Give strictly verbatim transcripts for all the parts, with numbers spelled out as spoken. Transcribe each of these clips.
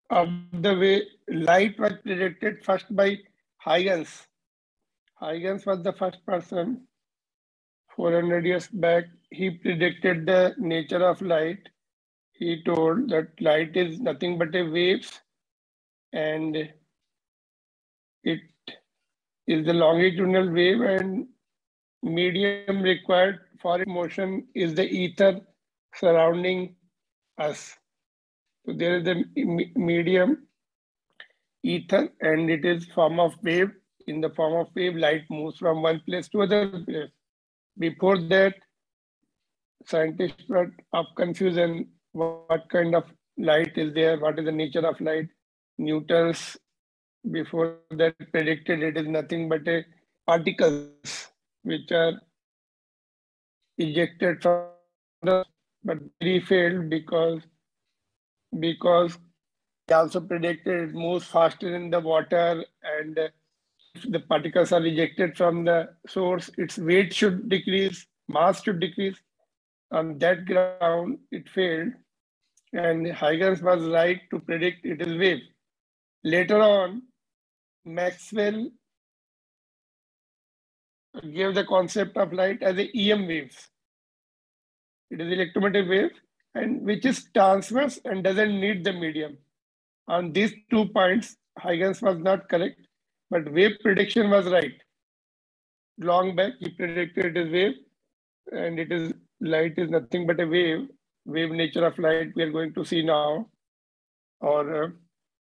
of the way light was predicted first by Huygens. Huygens was the first person four hundred years back. He predicted the nature of light. He told that light is nothing but a waves, and it is the longitudinal wave, and medium required for its motion is the ether surrounding us. So there is the medium ether, and it is form of wave. In the form of wave, light moves from one place to other place. Before that, scientists were of confusion what kind of light is there, what is the nature of light. Newton's before that predicted it is nothing but a particles which are ejected from the source, but he failed because because he also predicted it moves faster in the water, and if the particles are ejected from the source, its weight should decrease, mass should decrease. On that ground, it failed, and Huygens was right to predict it is wave. Later on, Maxwell gave the concept of light as a E M waves. It is electromagnetic wave, and which is transverse and doesn't need the medium. On these two points, Huygens was not correct, but wave prediction was right. Long back, he predicted it is wave, and it is light is nothing but a wave. Wave nature of light we are going to see now, or uh,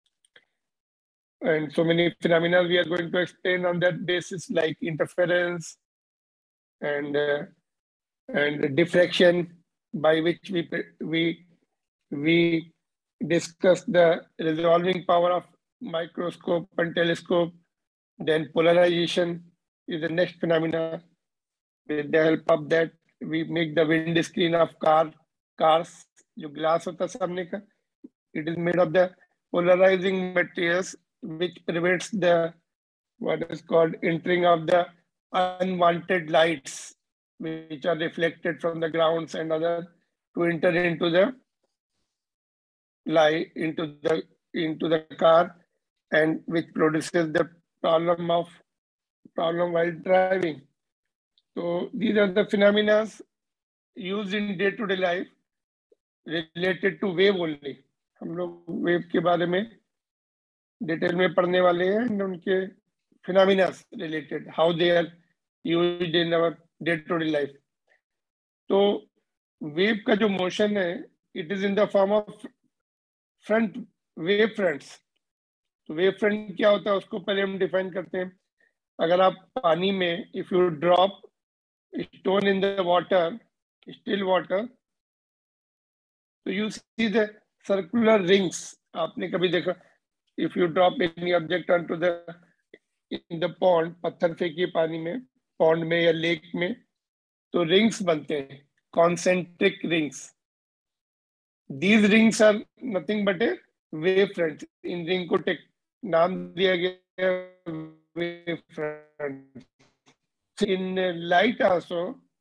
and so many phenomena we are going to explain on that basis, like interference and uh, and diffraction, by which we we we discuss the resolving power of microscope and telescope. Then polarization is the next phenomena. With the help of that, we make the windscreen of car cars. जो glass होता है सामने का, it is made of the polarizing materials which prevents the what is called entering of the unwanted lights which are reflected from the grounds and other to enter into the light into the into the car, and which produces the problem of problem while driving. So these are the phenomena used in day-to-day life related to wave only. हम लोग wave के बारे में detail में पढ़ने वाले हैं, and उनके phenomena related, how they are used in our day-to-day life. तो वेव का जो मोशन है, it is in the form of front wave fronts. तो वेव फ्रंट क्या होता है उसको पहले हम डिफाइन करते हैं. अगर आप पानी में if you drop stone in the water, still water, तो you see the circular rings. आपने कभी देखा, if you drop any object onto the in the pond, पत्थर फेंकिए पानी में, पॉन्ड में या लेक में, तो रिंग्स बनते हैं, concentric rings. These rings are nothing but a wave front. इन रिंग को टेक नाम दिया गया wave front. In light also,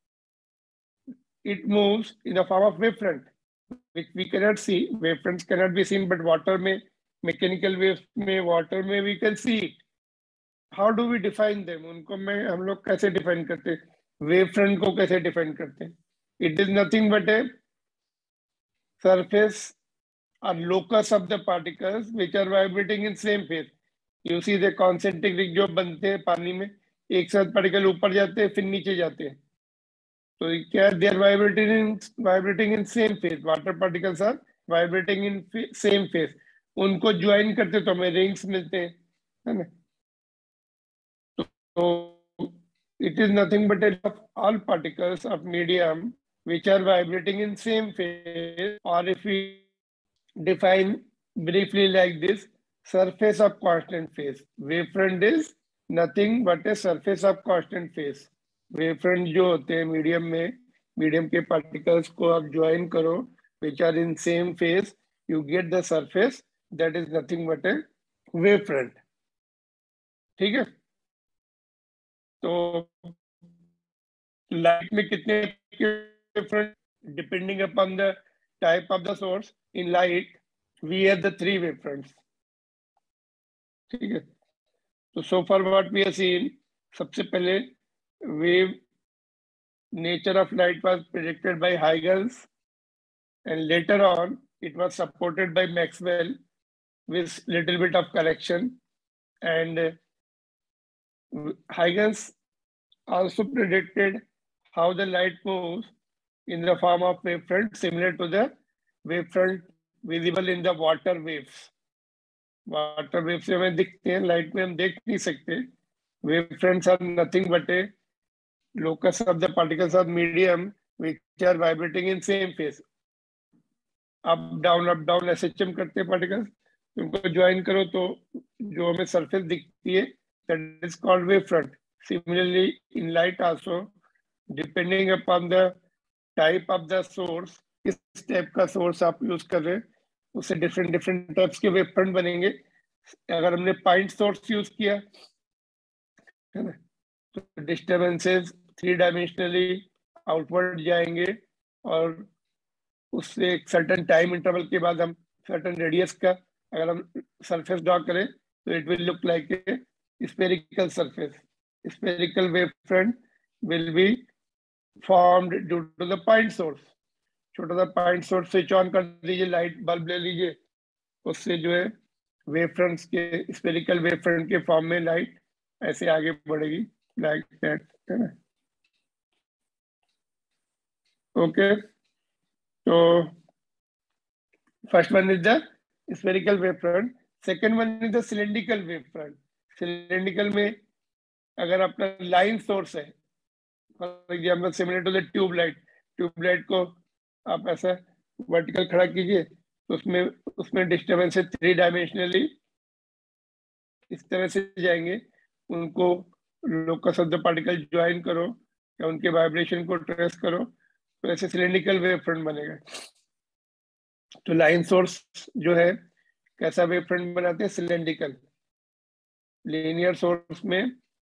it moves in the form of wavefront, which we cannot see. Wavefronts cannot be seen, but water में, mechanical waves में, water में we can see it. How do we define them? उनको मैं हम लोग कैसे define करते हैं? Wavefront को कैसे define करते हैं? It is nothing but a surface or locus of the particles which are vibrating in same phase. You see the concentric ring जो बनते हैं पानी में, एक साथ पार्टिकल ऊपर जाते हैं फिर नीचे जाते हैं, तो क्या they are vibrating in vibrating in same phase. Water particles are vibrating in same phase. उनको ज्वाइन करते तो हमें रिंग्स मिलते हैं, है ना. तो it is nothing but a of all particles of medium which are vibrating in same phase, or if we define briefly like this, surface of constant phase. Wavefront is nothing but a surface of constant phase. Wavefront जो होते हैं medium में, medium के particles को आप join करो which are in same phase, you get the surface that is nothing but a wavefront. ठीक है. तो लाइट में कितने wavefront depending upon the type of the source. In light, we have the three wavefronts. ठीक है, तो so far what we have seen, सबसे पहले wave nature of light was predicted by Huygens, and later on it was supported by Maxwell with little bit of correction. And Huygens also predicted how the light moves in the form of wavefront similar to the wavefront visible in the water waves. Water wave से हमें दिखते हैं, light में हम देख नहीं सकते. Wave fronts are nothing but a locus of the particles of medium which are vibrating in same phase. Up down up down ऐसे चम करते हैं पार्टिकल्स, उनको ज्वाइन करो तो जो हमें सरफेस दिखती है that is called wave front. Similarly in light also depending upon the type of the source, किस टाइप का सोर्स आप यूज कर रहे हैं उससे डिफरेंट डिफरेंट टाइप्स के वेव फ्रंट बनेंगे. अगर हमने पॉइंट सोर्स यूज किया है ना, तो डिस्टर्बेंसेस थ्री डायमेंशनली आउटवर्ड जाएंगे और उससे एक सर्टेन टाइम इंटरवल के बाद हम सर्टेन रेडियस का अगर हम सरफेस ड्रॉ करें तो it will look like a spherical surface. Spherical wave front will be formed due to the point source. छोटा सा पॉइंट सोर्स स्विच ऑन कर दीजिए, लाइट बल्ब ले लीजिए, उससे जो है वेव फ्रंट्स के स्फेरिकल वेव फ्रंट के फॉर्म में लाइट ऐसे आगे बढ़ेगी लाइक दैट, है ना. ओके, तो first one is the spherical wave front. Second one is the cylindrical wave front. Cylindrical में अगर अपना लाइन सोर्स है, for example similar to the tubelight, tubelight को आप ऐसा वर्टिकल खड़ा कीजिए तो उसमें उसमें डिस्टर्बेंस थ्री डायमेंशनली इस तरह से जाएंगे. उनको locus of the particle join करो या उनके वाइब्रेशन को ट्रेस करो तो ऐसे सिलेंड्रिकल वेव फ्रंट बनेगा. तो लाइन सोर्स जो है कैसा वेव फ्रंट बनाते हैं, सिलेंड्रिकल. लीनियर सोर्स में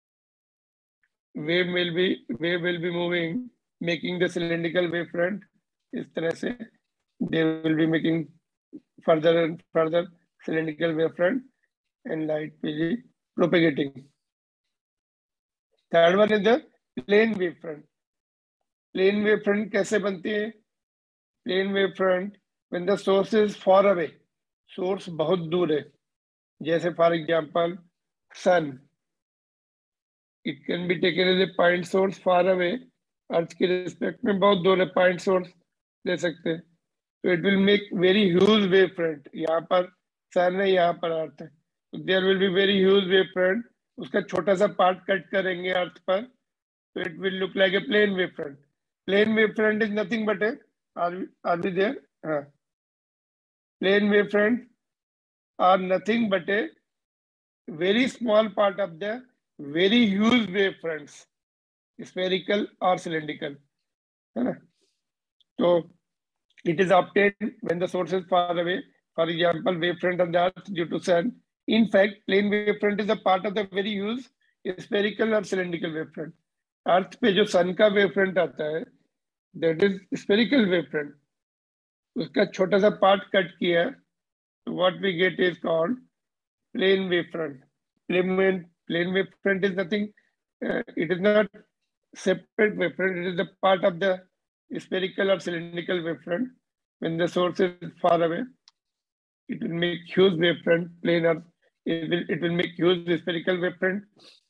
wave will be wave will be moving making the cylindrical wave front. इस तरह से they will be making further and further cylindrical wave front and light will be propagating. Third one is the plane wave front. Plane wave front कैसे बनती है? Plane wave front when the source is far away, source बहुत दूर है, जैसे for example sun. It can be taken as a point source far away. अर्थ के respect में बहुत दूर है, पॉइंट सोर्स ले सकते हैं. तो it will make very huge wave front. यहाँ पर सन है, यहाँ पर अर्थ है, तो there will be very huge wave front. उसका छोटा सा पार्ट कट करेंगे अर्थ पर तो it will look like a plane wave front. Plane wave front is nothing but a are we there हाँ plane wave front are nothing but a very small part of the very huge wave fronts, spherical or cylindrical, है ना. तो it is obtained when the source is far away. For example, wave front of the earth due to sun. In fact, plane wave front is a part of the very huge spherical or cylindrical wave front. अर्थ पे जो सन का wave front आता है that is spherical wave front. उसका छोटा सा part cut किया तो what we get is called plane wave front. Plane Plane wave front is nothing, uh, it is not separate wave front, it is a part of the spherical or cylindrical wave front. When the source is far away, it will make huge wave front. Plane or it will, it will make huge spherical wave front.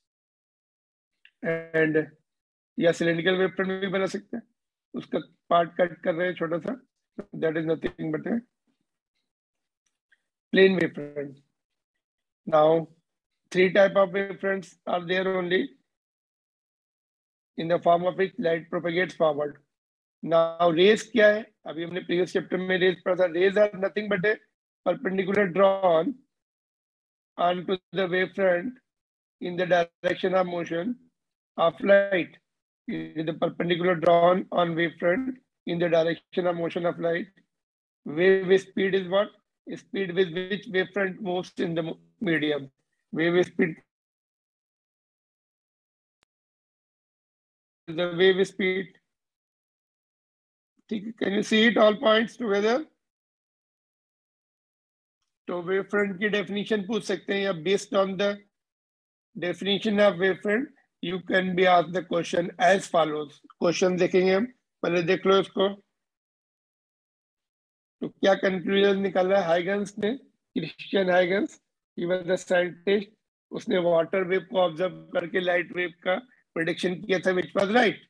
And या cylindrical wave front भी बना सकते हैं. उसका part cut कर रहे हैं छोटा सा, that is nothing but a plane wave front. Now, three type of wave fronts are there only, in the form of which light propagates forward. Now rays क्या है? अभी हमने previous chapter में rays पढ़ा था. Rays are nothing but a perpendicular drawn onto the wave front in the direction of motion of light. It is the perpendicular drawn on wave front in the direction of motion of light. Wave speed is what? Speed with which wave front moves in the medium. Wave speed, the wave speed. Can you see it all points together? तो wave front की definition पूछ सकते हैं, या based on the definition of wave front you can be asked the question as follows. Question देखेंगे हम, पहले देख लो इसको। तो क्या कंक्लूजन निकाला है हाइगन्स ने? Christian Huygens, he was the scientist, उसने वाटर वेव को ऑब्जर्व करके लाइट वेव का प्रेडिक्शन किया था, which was right.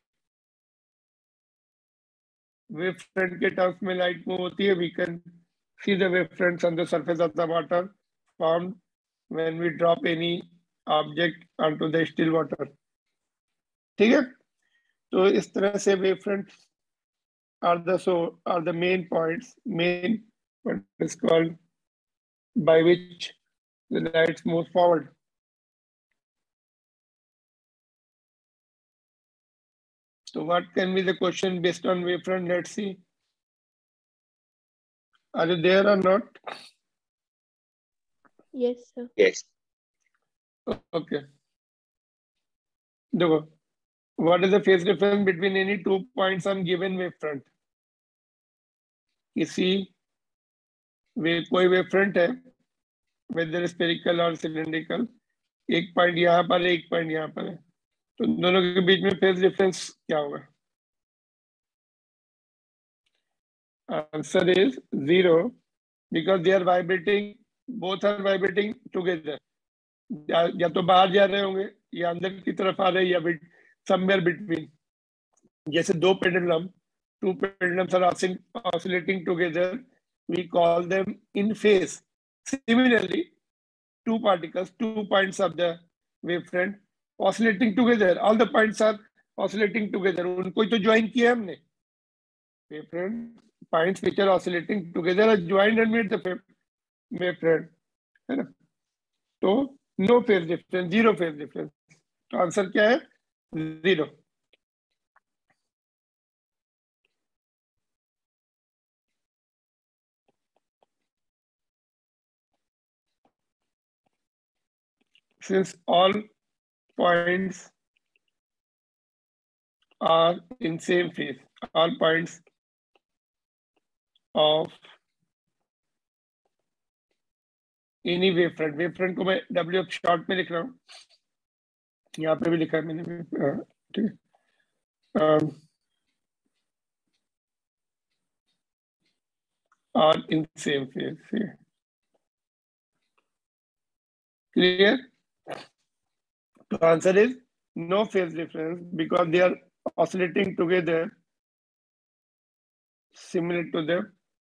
Wave front के टर्म्स में लाइट मूव होती है, we can see the wave fronts on the surface of the water formed when we drop any object onto the still water. ठीक है, तो इस तरह से wave fronts are the so are the main points, main what is called by which the lights move forward. So what can be the question based on wavefront? Let's see. Are you there or not? Yes, sir. Yes. Okay. देखो, what is the phase difference between any two points on given wavefront? किसी वे कोई wavefront है, whether spherical or cylindrical, एक point यहाँ पर है, एक point यहाँ पर है, तो दोनों के बीच में फेज डिफरेंस क्या होगा? Answer is zero because they are vibrating, both are vibrating together. या, या तो बाहर जा रहे होंगे या अंदर की तरफ आ रहे हैं, या somewhere between. जैसे दो pendulum, two pendulums are oscillating together, we call them in phase. Similarly, two particles, two points of the wavefront oscillating together, all the points are oscillating together. उनको तो join किया हमने. Wavefront points which are oscillating together are joined and made the wavefront, है ना? तो no phase difference, zero phase difference. तो answer क्या है? Zero. Since all points are in same phase, all points of any wavefront, wavefront को मैं W short में लिख रहा हूँ, यहाँ पे भी लिखा है मैंने, ठीक है, are in same phase. Clear? The answer is no phase difference because they are oscillating together, similar to the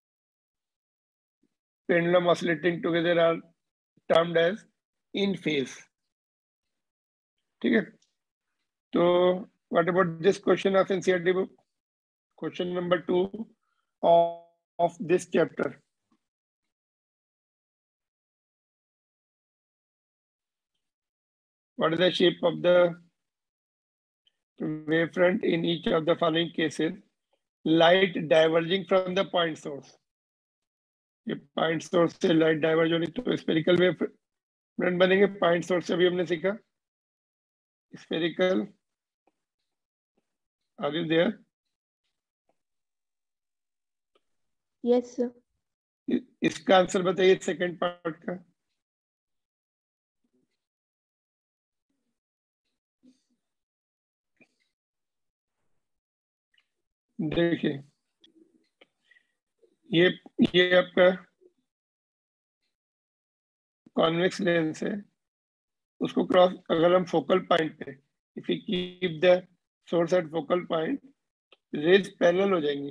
pendulum oscillating together are termed as in phase. ठीक है, तो what about this question of N C E R T book? Question number two of, of this chapter. What is the shape of the wavefront in each of the following cases? Light diverging from the point source. ये point source से light diverge होनी तो spherical wavefront बनेंगे. Point source से भी हमने सीखा spherical. Are you there? Yes, sir. इसका आंसर बताइए सेकंड पार्ट का. देखिए, ये ये आपका कॉन्वेक्स लेंस है, उसको क्रॉस अगर हम फोकल पॉइंट पे, if you keep the source at focal point, rays parallel हो जाएंगी.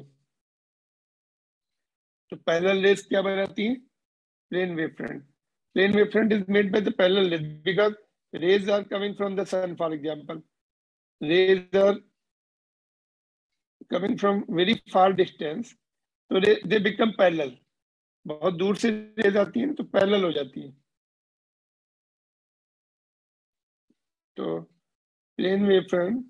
तो पैरेलल रेज क्या बनाती है? Plane wave front. Plane wave front is made by the parallel rays because rays are coming from the sun. For example, rays are coming from very far distance, so they they become parallel. बहुत दूर से raise आती है तो parallel हो जाती है. तो प्लेन वेव फ्रंट,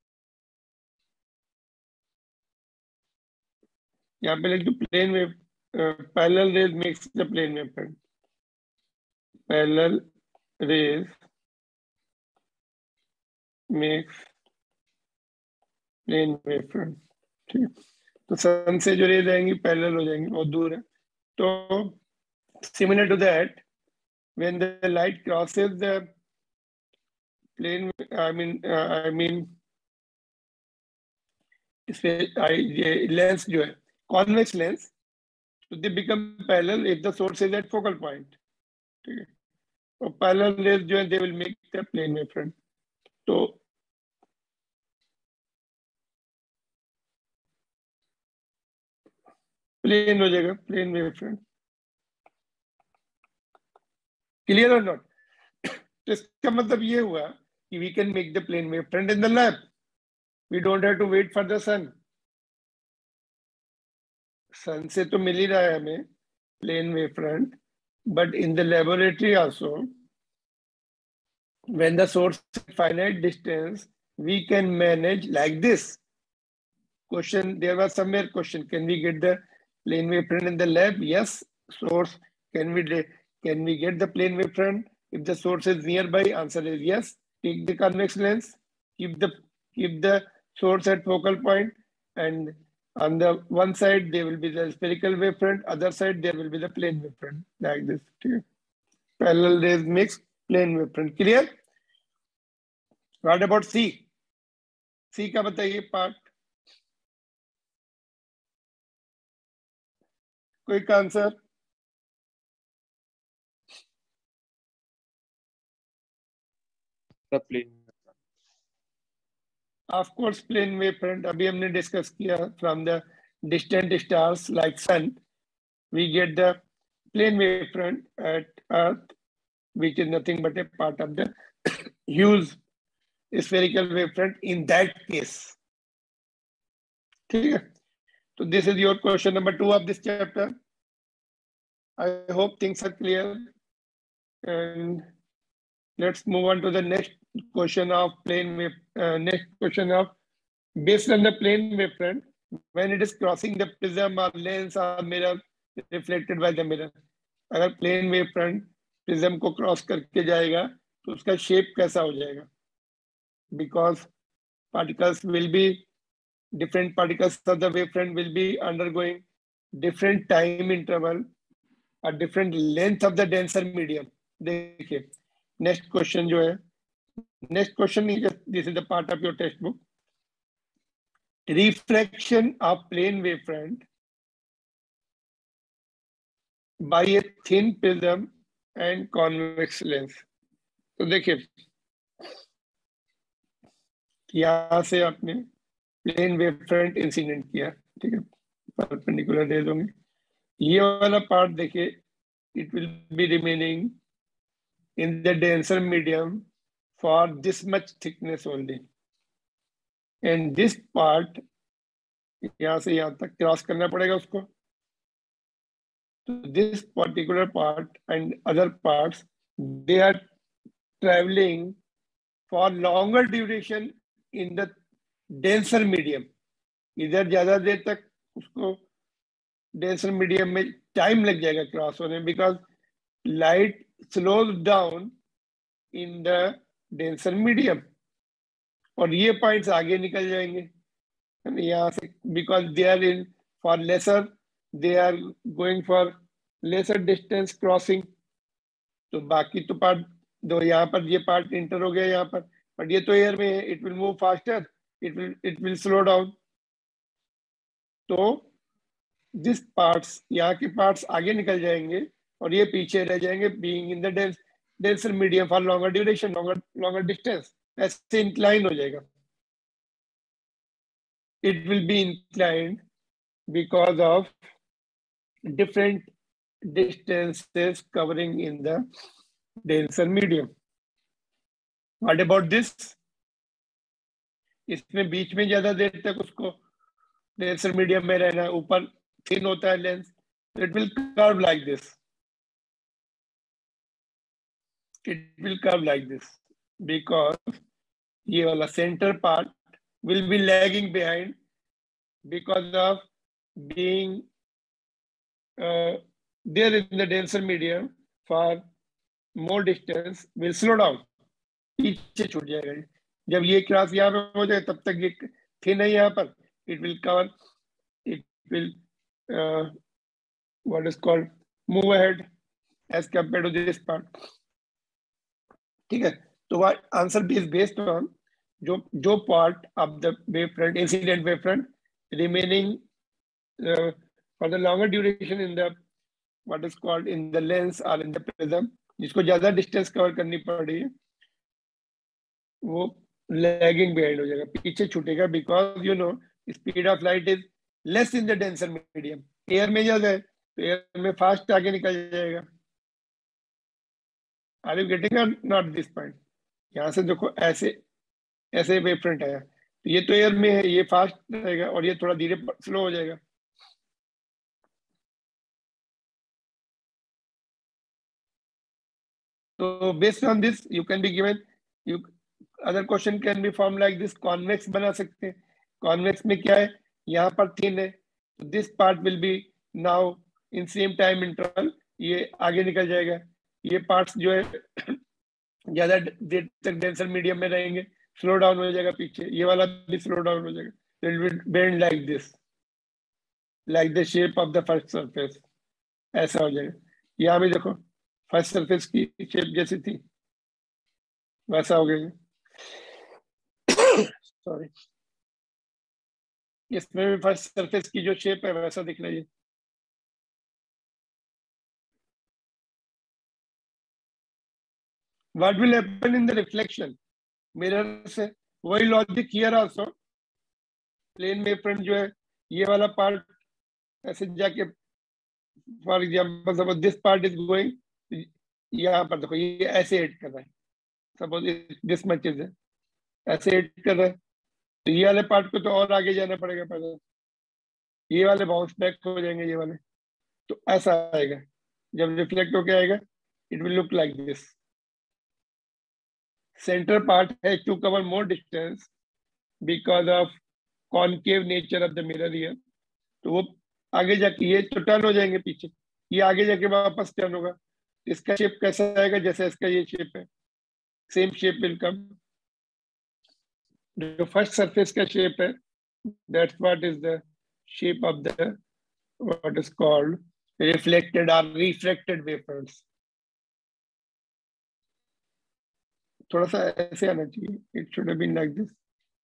यहाँ पे लिख दो plane wave, parallel rays makes the plane wave front. Parallel rays makes plane wave front. ठीक है, तो सन से जो रेज आएंगी पैरेलल हो जाएंगी, बहुत दूर है. तो similar to that, when the light crosses the plane, I mean, uh, I mean, इसमें लेंस जो है कॉन्वेक्स लेंस, तो they become parallel if the source is at focal point, ठीक है। तो पैरेलल रेज जो है they will make the plane wave front. तो प्लेन हो जाएगा, प्लेन वेव फ्रंट। क्लियर और नॉट? तो इसका मतलब ये हुआ कि we can make the plane wave front in the lab, we don't have to wait for the sun. Sun से तो मिल ही रहा है हमें plane wave front, but in the laboratory also, when the source is finite distance, we can manage like this. Question, there was somewhere question, can we get the plane wave front in the lab? Yes. Source, can we can we get the plane wave front if the source is nearby? Answer is yes. Take the convex lens, keep the keep the source at focal point, and on the one side there will be the spherical wave front, other side there will be the plane wave front, like this. Okay. Parallel rays makes plane wave front. Clear? What about C? C का बताइए part, quick answer. Plane of course plane wave front अभी हमने discuss किया, from the distant stars like sun we get the plane wave front at earth, which is nothing but a part of the huge spherical wavefront in that case. ठीक है, तो this is your question number two of this chapter. I hope things are clear, and let's move on to the next question of plane wave. Uh, next question of, based on the plane wavefront, when it is crossing the prism or lens or mirror reflected by the mirror, अगर plane wavefront prism को cross करके जाएगा तो उसका shape कैसा हो जाएगा? Because particles will be different particles of the wavefront will be undergoing different time interval और different length of the denser medium. देखिए नेक्स्ट क्वेश्चन जो है, next question this is the part of your text book. Refraction of plane wavefront by a thin prism and convex lens. तो देखिए यहां से आपने plane wave front incident किया, ठीक है, परपेंडिकुलर रेज होंगे, ये वाला पार्ट देखिए it will be remaining in the denser medium for this much thickness only, and this part यहां से यहां तक क्रॉस करना पड़ेगा उसको। So this particular part and other parts, they are traveling for longer duration in the denser medium. इधर ज्यादा देर तक उसको denser medium में टाइम लग जाएगा क्रॉस होने, because light slows down in the denser medium, और ये पॉइंट्स आगे निकल जाएंगे यहाँ से, because they are in for lesser, they are going for lesser distance crossing. तो बाकी तो पार्ट दो यहाँ पर ये पार्ट इंटर हो गया यहाँ पर, बट ये तो एयर में है, it will move faster, it will it will slow down. तो दिस पार्ट्स, यहाँ के पार्ट्स आगे निकल जाएंगे और ये पीछे रह जाएंगे, being in the dense denser medium for longer duration, longer longer distance, ऐसे इंक्लाइन हो जाएगा। It will be inclined because of different distances covering in the denser medium. What about this? इसमें बीच में ज्यादा देर तक उसको denser medium में रहना है, ऊपर thin होता है lens, it will curve like this. It will curve like this because ये वाला center part will be lagging behind because of being Uh, there in the denser medium for more distance will slow down, पीछे छूट जाएगा। जब ये cross यहाँ पे हो जाए तब तक ये थिन है यहाँ पर, it will cover, it will uh, what is called move ahead, as compared to this part. ठीक है, तो answer B is based on जो जो part of the wave front, incident wave front remaining for the longer duration in the what is called in the lens और in the prism, जिसको ज्यादा distance cover करनी पड़ रही है, वो लैगिंग बिहाइंड हो जाएगा, पीछे छूटेगा, because you know speed of light is less in the denser medium. Air में ज्यादा है तो एयर में फास्ट आगे निकल जाएगा. Are you getting not this point? यहाँ से देखो ऐसे ऐसे वेव फ्रंट आया, तो ये तो एयर में है, ये फास्ट रहेगा और ये थोड़ा धीरे स्लो हो जाएगा. तो based on this you can be given, you other question can be form like this. Convex बना सकते हैं. कॉन्वेक्स में क्या है, यहाँ पर थिन है, तो this part will be now in same time interval ये आगे निकल जाएगा. ये पार्ट्स जो है ज्यादा देर तक डेंसर मीडियम में रहेंगे, स्लो डाउन हो जाएगा पीछे. ये वाला भी स्लो डाउन हो जाएगा. It will bend like this, like the shape of the first surface. ऐसा हो जाएगा. यहाँ भी देखो फर्स्ट सरफेस की शेप जैसी थी वैसा हो गया. सॉरी, इसमें भी फर्स्ट सरफेस की जो शेप है वैसा दिख रही है. What will happen in the reflection? Mirror से वही logic here also. Plane wave front जो है ये वाला पार्ट ऐसे जाके, for example suppose this part is going, यहाँ पर देखो ये ऐसे हिट कर रहा है, सपोज दिस मच इज है, ऐसे हिट कर रहा है, तो ये वाले पार्ट को तो और आगे जाना पड़ेगा पहले, ये वाले बाउंस बैक हो जाएंगे ये वाले. तो ऐसा आएगा जब रिफ्लेक्ट होके आएगा, it will look like this. Center part has to cover more distance because of concave nature of the mirror here. तो वो आगे जाके ये तो टर्न हो जाएंगे पीछे, ये आगे जाके वापस टर्न होगा. इसका शेप कैसा आएगा, जैसे इसका ये शेप है, सेम शेप विल कम. जो फर्स्ट सरफेस का शेप है, that's what is the shape of the what is called reflected or refracted wafers. थोड़ा सा ऐसे आना चाहिए. It should have been like this.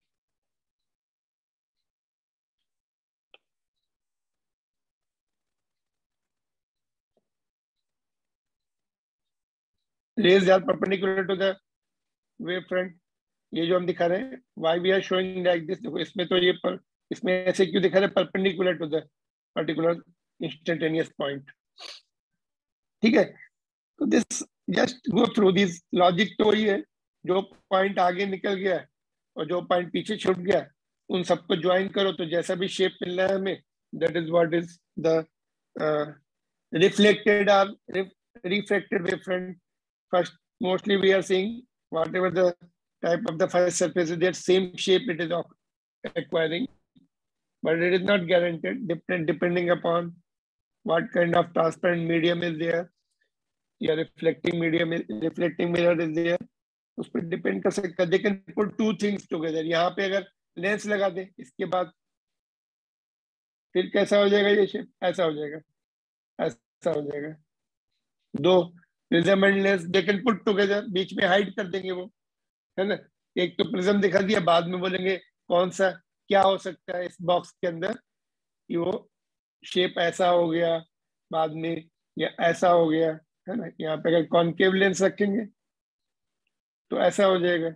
Rays are perpendicular to the wave front. ये जो हम दिखा रहे हैं, why we are showing like this, देखो इसमें तो ये पर, इसमें ऐसे क्यों दिखा रहे हैं, perpendicular to the particular instantaneous point. ठीक है, तो this just go through this logic. तो वही है, जो पॉइंट आगे निकल गया और जो पॉइंट पीछे छूट गया, उन सबको ज्वाइन करो तो जैसा भी शेप मिल रहा है हमें, that is what is the reflected और refracted wave front. First mostly we are seeing whatever the type of the first surface is, that same shape it is acquiring, but it is not guaranteed, depend depending upon what kind of transparent medium is there, या reflecting medium is, reflecting mirror is there, उस पर depend कर सकता है. they can put two things together. यहाँ पे अगर lens लगा दे, इसके बाद फिर कैसा हो जाएगा ये शेप, ऐसा हो जाएगा, ऐसा हो जाएगा. दो prism and lens they can put together, बीच में हाइड कर देंगे वो, है ना. एक तो प्रिज्म दिखा दिया, बाद में बोलेंगे कौन सा क्या हो सकता है इस बॉक्स के अंदर, कि वो शेप ऐसा हो गया बाद में, या ऐसा हो गया, है ना. यहाँ पे अगर कॉन्केव लेंस रखेंगे तो ऐसा हो जाएगा.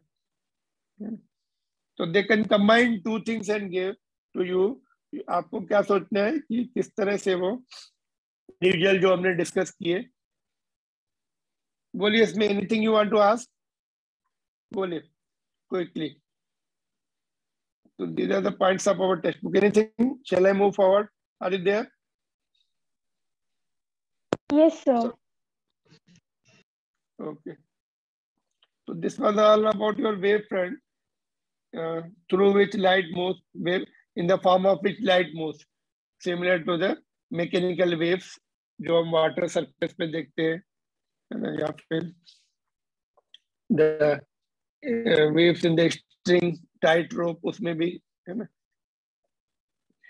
तो they can combine two things and give to you. आपको क्या सोचना है कि किस तरह से वो यूजुअल जो हमने डिस्कस किए. बोलिए, इसमें anything you want to ask, बोलिए quickly. So these are the points of our textbook. Anything? Shall I move forward? Are you there? Yes, sir. Okay. So this was all about your wave front, uh, through which light moves, wave in the form of which light moves, similar to the mechanical waves जो हम water surface पे देखते हैं, है ना, या फिर the uh, waves in the string tight rope, उसमें भी, है ना.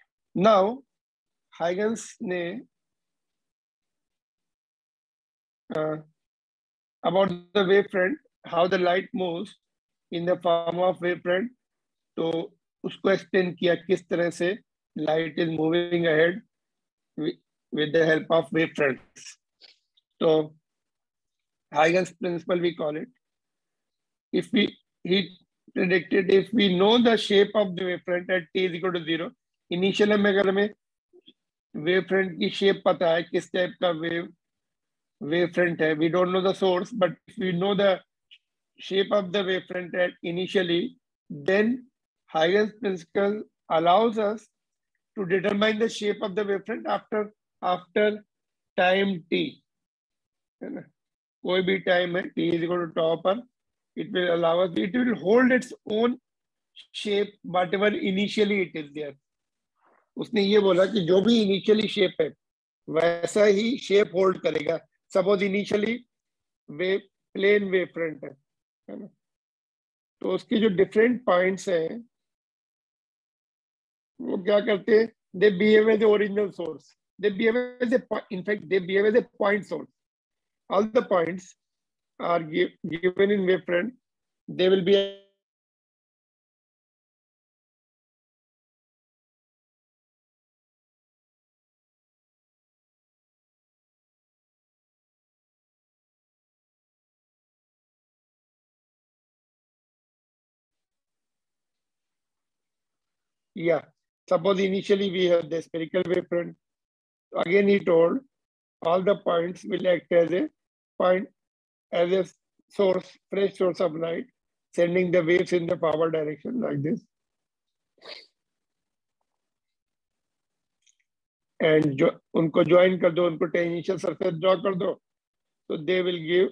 Now Huygens ने uh, about the wavefront, how the light moves in the form of wavefront. तो उसको एक्सप्लेन किया किस तरह से light is moving ahead with, with the help of wavefronts. So Huygens principle we call it. If we he predicted if we know the shape of the wavefront at t is equal to zero, initially हमें अगर हमें wavefront की shape पता है किस type का wave wavefront है, we don't know the source, but if we know the shape of the wavefront at initially, then Huygens principle allows us to determine the shape of the wavefront after after time t. है ना, कोई भी time है t is equal to tau पर, it will allow us, it will hold its own shape whatever initially it is there. उसने ये बोला कि जो भी initially shape है वैसा ही shape hold करेगा. Suppose initially wave plane wavefront है, है ना, तो उसके जो different points हैं वो क्या करते हैं, they behave as the original source, they behave as a, in fact they behave as a point source. All the points are give, given in wavefront, they will be yeah. Suppose initially we have the spherical wavefront. Again, he told all the points will act as a point, as a source, fresh source of light, sending the waves in the forward direction like this. And jo, unko join kar do, unko tangential surface draw kar do. So they will give,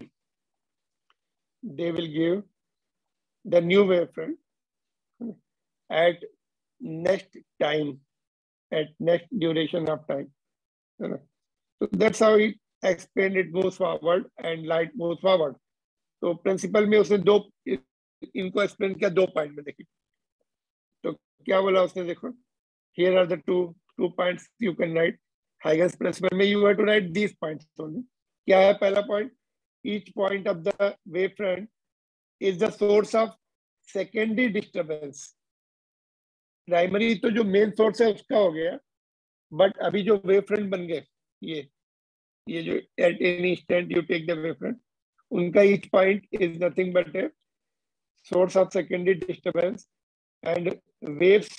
they will give the new wavefront at next time, at next duration of time. So that's how it explained, it moves forward and light moves forward. तो principle में उसने दो इनको explain किया दो point में. देखिए तो क्या बोला उसने, देखो here are the two two points you can write. Huygens principle में you have to write these points only. क्या है पहला point, each point of the wavefront is the source of secondary disturbance. Primary तो जो main source है उसका हो गया, बट अभी जो wavefront बन गए ये ये जो at any instant you take the wavefront, उनका each point is nothing but a source of secondary disturbance, and waves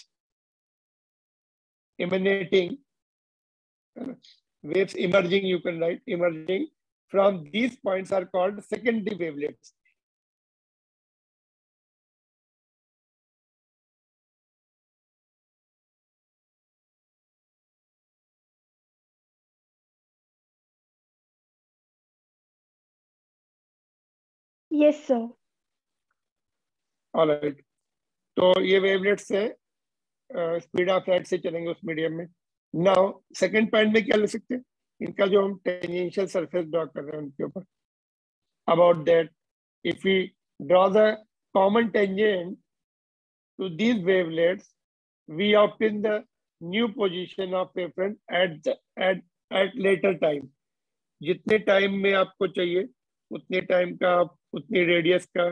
emanating, uh, waves emerging, you can write emerging from these points are called secondary wavelets. Yes, sir. All right. तो ये wavelets है, speed of light से चलेंगे उस medium में. Now second point में क्या ले सकते हैं, इनका जो हम टेंजेंशियल सरफेस ड्रॉ कर रहे हैं उनके ऊपर. About that, if we draw the common tangent to these wavelets, we obtain the new position of wavefront at at at later time. जितने टाइम में आपको चाहिए उतने टाइम का आप उतनी रेडियस का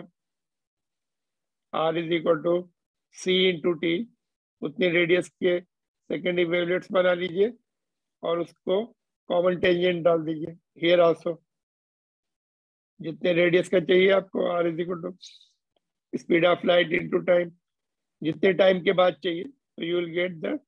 r is equal to C into T, उतने रेडियस के सेकेंडरी वेवलेट्स बना लीजिए और उसको कॉमन टेंजेंट डाल दीजिए. हियर आल्सो जितने रेडियस का चाहिए आपको r is equal to speed of light into time. जितने टाइम के बाद चाहिए तो you will get the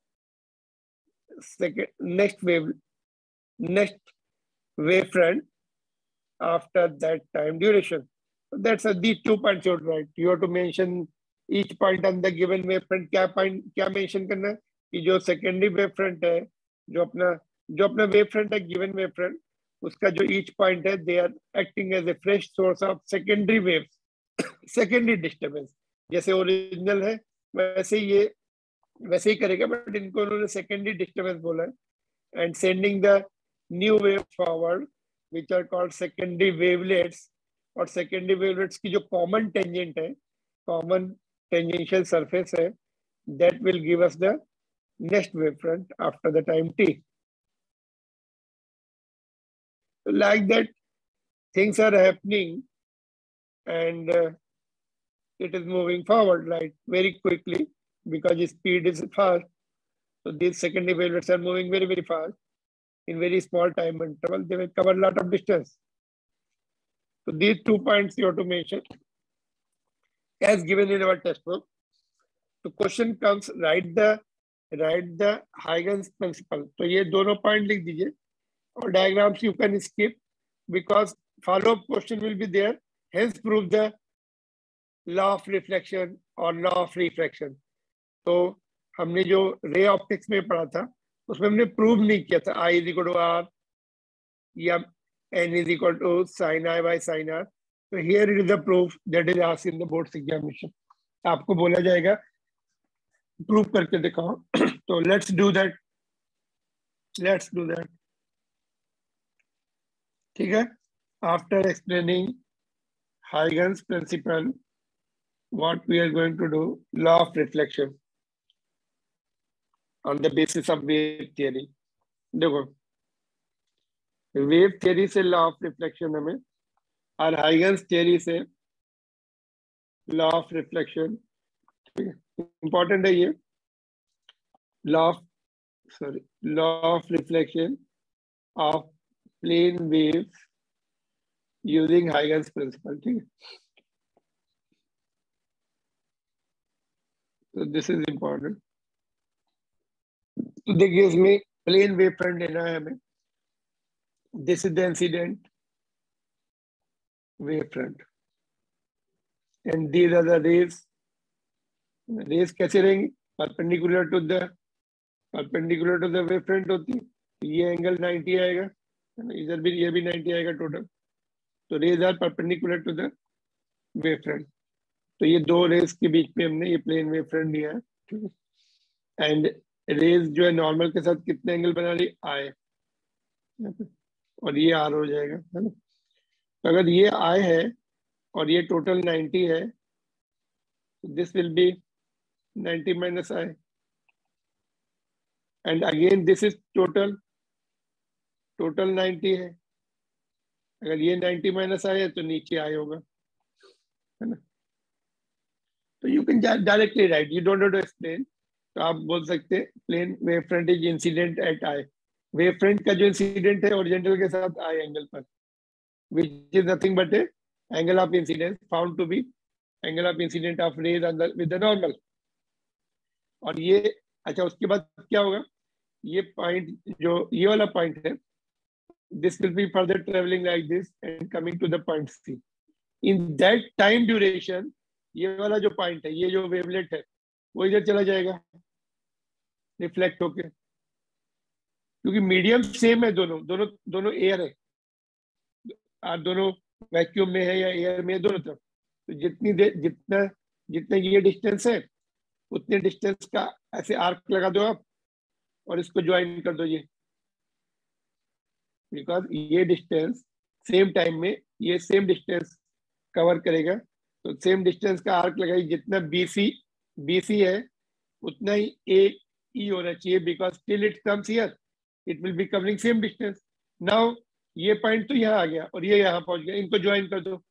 second next wave next wave front after that time duration. So that's a, these two points you write. You have to mention each point on the given wavefront. क्या point क्या mention करना है कि जो secondary wavefront है, जो अपना जो अपना wavefront है given wavefront, उसका जो each point है, they are acting as a fresh source of secondary waves, secondary disturbance. जैसे original है वैसे ये वैसे ही करेगा, but इनको उन्होंने secondary disturbance बोला है, and sending the new wave forward, which are called secondary wavelets. और secondary wavelets की जो common tangent है, common tangential surface है, that will give us the next wavefront after the time t. Like that, things are happening and uh, it is moving forward like very quickly because speed is fast. So these secondary wavelets are moving very, very fast in very small time interval. They will cover a lot of distance. So these two points you have to mention as given in our textbook. The question comes, write the write the Huygens principle. तो ये दोनों point लिख दीजिए और diagrams you can skip because follow-up question will be there. Hence prove the law of reflection or law of refraction. तो हमने जो ray optics में पढ़ा था उसमें हमने प्रूव नहीं किया था I is equal to R या N is equal to sin I by sin R. So here it is the proof that is asked in the board's examination. आपको बोला जाएगा प्रूव करके दिखाओ. तो let's do that let's do that ठीक है. After explaining Huygens principle, what we are going to do, law of reflection on the basis of wave theory. देखो wave theory से लॉ ऑफ रिफ्लेक्शन हमें और Huygens theory से law of reflection important है. ये law of sorry law of reflection of plane waves using Huygens principle. ठीक है. तो दिस इज इंपॉर्टेंट. तो देखिए इसमें प्लेन वेव फ्रंट लेना है हमें. This is the incident wave front and these are the rays. Rays कैसे रहेंगी? Perpendicular to the perpendicular to the wave front होती है. ये एंगल नाइंटी आएगा, इधर भी ये भी नाइंटी आएगा टोटल. तो rays are perpendicular to the wave front. तो ये दो रेज के बीच में हमने ये प्लेन वेव फ्रंट लिया है. ठीक है. एंड रेज जो है नॉर्मल के साथ कितने एंगल बना रही? आई. और ये आर हो जाएगा, है ना. तो अगर ये आई है और ये टोटल नाइंटी है, this will be ninety minus I. And again this is total total ninety है. अगर ये नाइंटी माइनस आई है तो नीचे आई होगा, है ना. तो you can directly write, you don't have to explain. तो आप बोल सकते हैं plane wave front is incident at I. Wave front का जो इंसिडेंट है ओरिजिनल के साथ आई एंगल पर, which is nothing but a angle of incidence found to be angle of incident of rays on the with the normal. और ये अच्छा उसके बाद क्या होगा? ये पॉइंट जो ये वाला पॉइंट है, this will be further traveling like this and coming to the point C. In that time duration, ये वाला जो पॉइंट है, ये जो वेवलेट है, वो इधर चला जाएगा रिफ्लेक्ट होके, क्योंकि मीडियम सेम है. दोनों दोनों दोनों एयर है, और दोनों वैक्यूम में है या एयर में, दोनों तरफ. तो जितनी देर जितना जितना ये डिस्टेंस है उतने डिस्टेंस का ऐसे आर्क लगा दो आप और इसको ज्वाइन कर दो. ये बिकॉज ये डिस्टेंस सेम टाइम में ये सेम डिस्टेंस कवर करेगा. तो सेम डिस्टेंस का आर्क लगाई. जितना बीसी बीसी है उतना ही ए ई होना चाहिए, because till it comes here it will be covering same distance. Now ये पॉइंट तो यहाँ आ गया और ये यहाँ पहुंच गया. इनको ज्वाइन कर दो.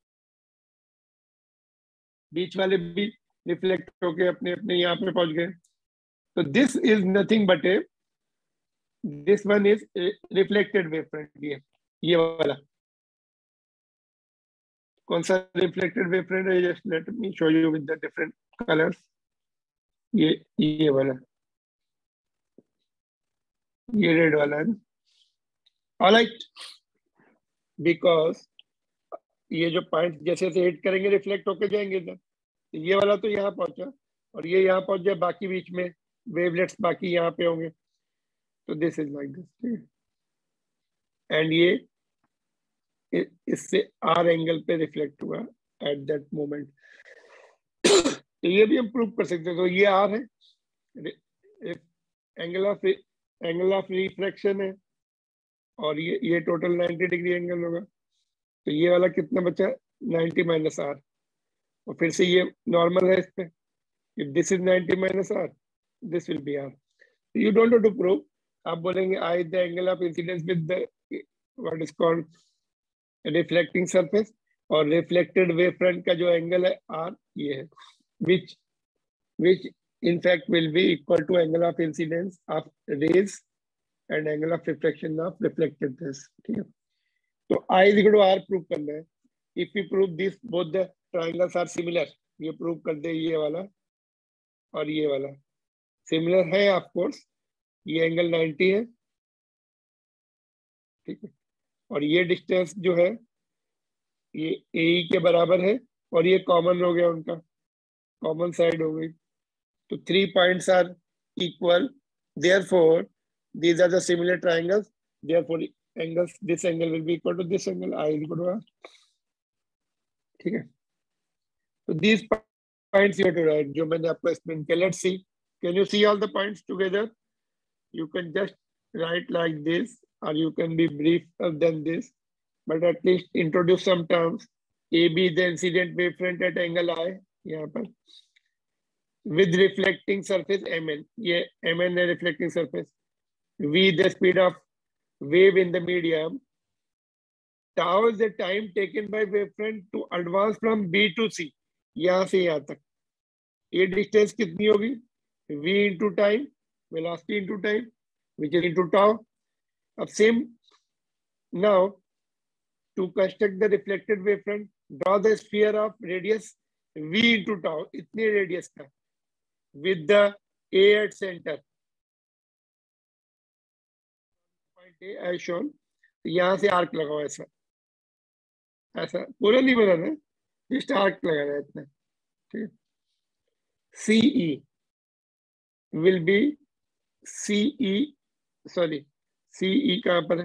बीच वाले भी रिफ्लेक्ट होके अपने अपने यहाँ पे पहुंच गए. तो this is nothing but a this one is reflected wave front. ये ये वाला कौन सा रिफ्लेक्टेड वेव फ्रंट है? Just let me show you with the different colours. ये ये वाला, ये रेड वाला है. ऑलराइट. बिकॉज ये जो पॉइंट जैसे जैसे हिट करेंगे रिफ्लेक्ट होके जाएंगे इधर. ये वाला तो यहाँ पहुंचा और ये यहाँ पहुंच जाए, बाकी बीच में वेवलेट्स बाकी यहाँ पे होंगे. तो this is like this. And ये इससे आर एंगल पे रिफ्लेक्ट हुआ एट दैट मोमेंट. तो ये भी हम प्रूव कर सकते हैं. तो ये आर है, angle of angle of refraction है, और ये ये टोटल नाइंटी डिग्री एंगल होगा. तो ये वाला कितना बचा? Ninety minus R. और फिर से ये नॉर्मल है इस पे. If this is ninety minus R, this will be R. You don't have to prove. आप बोलेंगे I the angle of incidence with the what is called reflecting surface, और रिफ्लेक्टेड वेव फ्रंट का जो angle है are ये है, विच विच in fact will be equal to angle of incidence of rays and angle of reflection of reflected rays. ठीक है, तो I is equal to R prove करना है. If we prove this, both the triangles are similar, ये prove कर दे, ये वाला और ये वाला सिमिलर है ऑफ कोर्स. ये एंगल नाइंटी है, ठीक है, और ये डिस्टेंस जो है ये ए के बराबर है, और ये कॉमन हो गया, उनका कॉमन साइड हो गई. तो three points are equal, therefore these are the similar triangles, therefore angles, this angle will be equal to this angle, I is equal to R. ठीक है, so these points you have to write जो मैंने आपको explain किया. Let's see, can you see all the points together? You can just write like this, or you can be briefer than this, but at least introduce some terms. A B the incident wavefront at angle I यहाँ पर, with reflecting surface mn, ये mn है reflecting surface. V the speed of wave in the medium. Tau is the time taken by wavefront to advance from B to C, यहाँ से यहाँ तक. ये distance कितनी होगी? V into time, velocity into time, which is into tau. अब same, now to construct the reflected wavefront, draw the sphere of radius V into tau, इतनी radius का, with the A at center. Point A as shown. यहाँ से arc लगाओ, ऐसा ऐसा पूरा नहीं बनाना है, जस्ट आर्क लगाना है इतना. ठीक है, CE will be CE, sorry CE कहाँ पर है?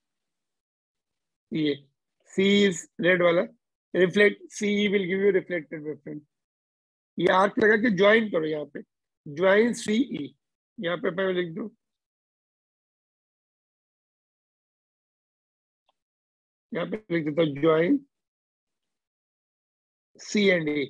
ये सी इज रेड वाला, reflect, CE will give you reflected wavefront. ये आर्क लगा के ज्वाइन करो, यहाँ पे ज्वाइन सीई, यहाँ पे मैं लिख दूं, यहाँ पे लिख देता हूँ join C and A.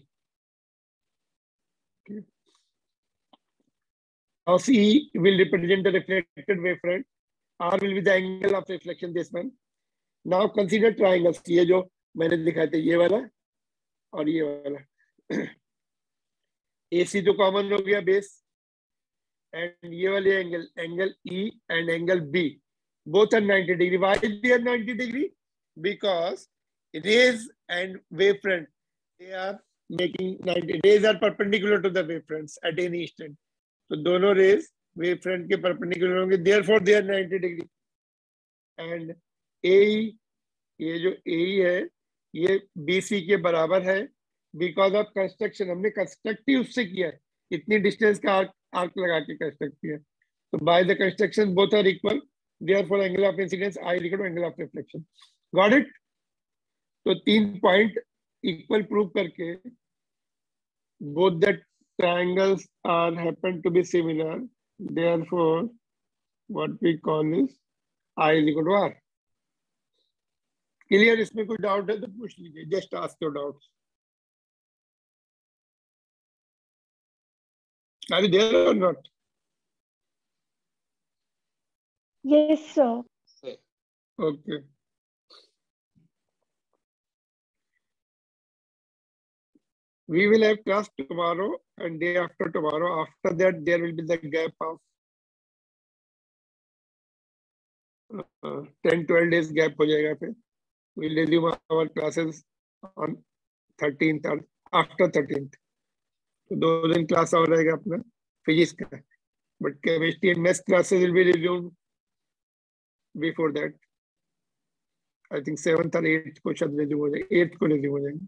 Now C will represent the reflected wavefront. R will be the angle of reflection, this one. Now consider triangles. ये जो मैंने दिखाए थे, ये वाला और ये वाला. A C तो कॉमन हो गया बेस, एंड ये वाले angle, angle E and angle B, both are ninety degree. Why they are ninety degree? Because rays and wavefront, they are making ninety. Rays are perpendicular to the wavefronts at any instant. तो दोनों rays wave front के perpendicular होंगे, therefore they are ninety degree. And A, ये जो A है ये BC के बराबर है, बिकॉज ऑफ कंस्ट्रक्शन, हमने कंस्ट्रक्टिव उससे किया है, इतनी डिस्टेंस का आर्क आर्क लगा के कंस्ट्रक्ट किया. तो by the construction both are equal, therefore angle of incidence I equal to angle of reflection. Got it? तो तीन पॉइंट इक्वल प्रूव करके both the triangles are happen to be similar, therefore what we call is I is equal to R. Clear? इसमें कोई doubt है तो पूछ लीजिए, just ask your doubts. Are you there or not? Yes, sir. Okay. We will have class tomorrow and day after tomorrow. After that, there will be the gap of uh, ten twelve days gap हो जाएगा फिर. We'll resume our classes on thirteenth or after thirteenth. तो दो दिन class और रहेगा अपना physics का, but chemistry and math classes will be resumed before that. I think seventh or eighth को शायद resume हो जाएगा, eighth को resume हो जाएगा.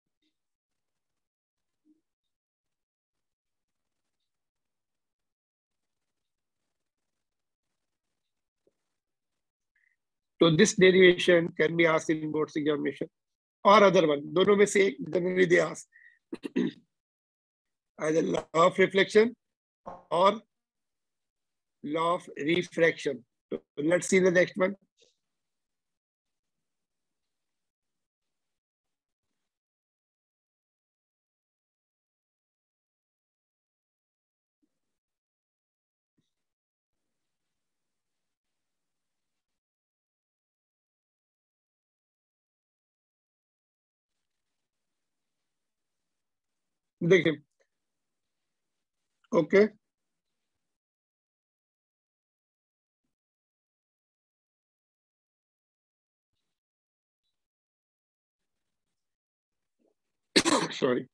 So this derivation can be asked in boards examination or other one. दोनों में से एक generally they ask either law of reflection or law of refraction. So let's see the next one. देखिए okay sorry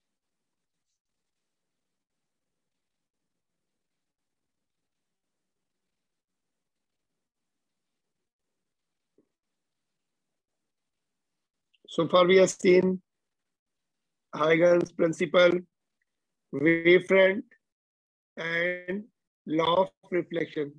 so far we have seen Huygens principle, wavefront, and law of reflection.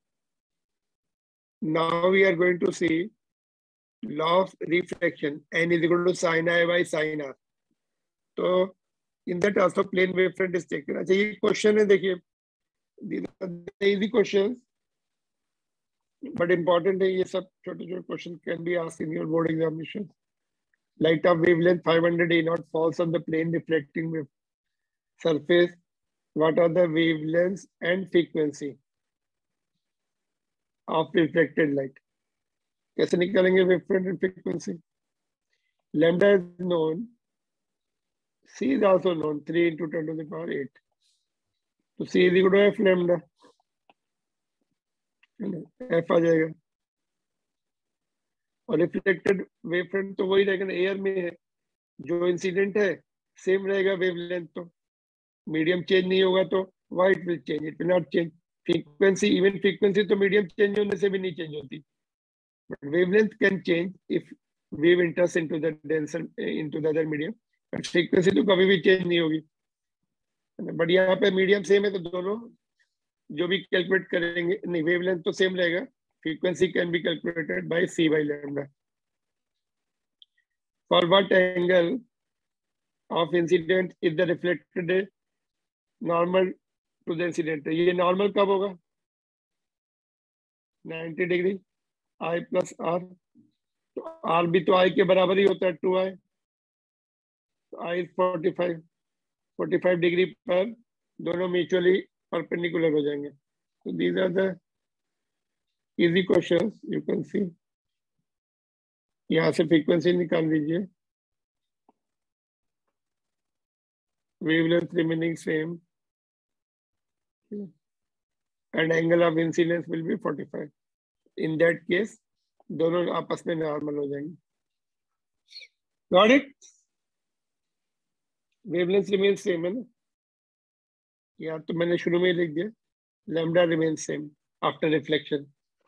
Now we are going to see law of reflection. N is equal to sin I by sin R. So in that also plane wavefront is taken. अच्छा ये question है देखिए, these are the easy questions, but important है ये सब छोटे छोटे question can be asked in your board examination. Light of wavelength five hundred A naught falls on the plane reflecting wave surface. What are the wavelengths and frequency of reflected light? कैसे निकालेंगे wavefront and frequency? Lambda is known. C is also known. three into ten to the power eight. तो C is equal to F lambda. F आ जाएगा. और reflected wavefront तो वही रहेगा ना, air में है, जो इंसिडेंट है सेम रहेगा वेवलेंथ, तो मीडियम चेंज नहीं होगा तो white will change, it will not change. Frequency, even frequency तो मीडियम चेंज होने से भी नहीं चेंज होती, but wavelength can change if wave enters into the denser into the other medium, but frequency तो कभी भी चेंज नहीं होगी. बट यहाँ पे मीडियम सेम है तो दोनों जो भी कैलकुलेट करेंगे, नहीं वेवलेंथ तो सेम रहेगा, frequency can be calculated by C by lambda. For what angle of incident is the reflected normal to the incident? ये normal कब होगा? ninety degree I plus R. तो R भी तो I के बराबर ही होता है, two I. तो I is forty-five. forty-five degree पर दोनों mutually perpendicular हो जाएंगे. So these are the easy questions. You can see. यहाँ से frequency निकाल लीजिए. Wavelength remaining same. And angle of incidence will be forty-five. In that case, दोनों आपस में normal हो जाएंगे. Got it? Wavelength remains same है ना? या तो मैंने शुरू में लिख दिया. Lambda remains same after reflection.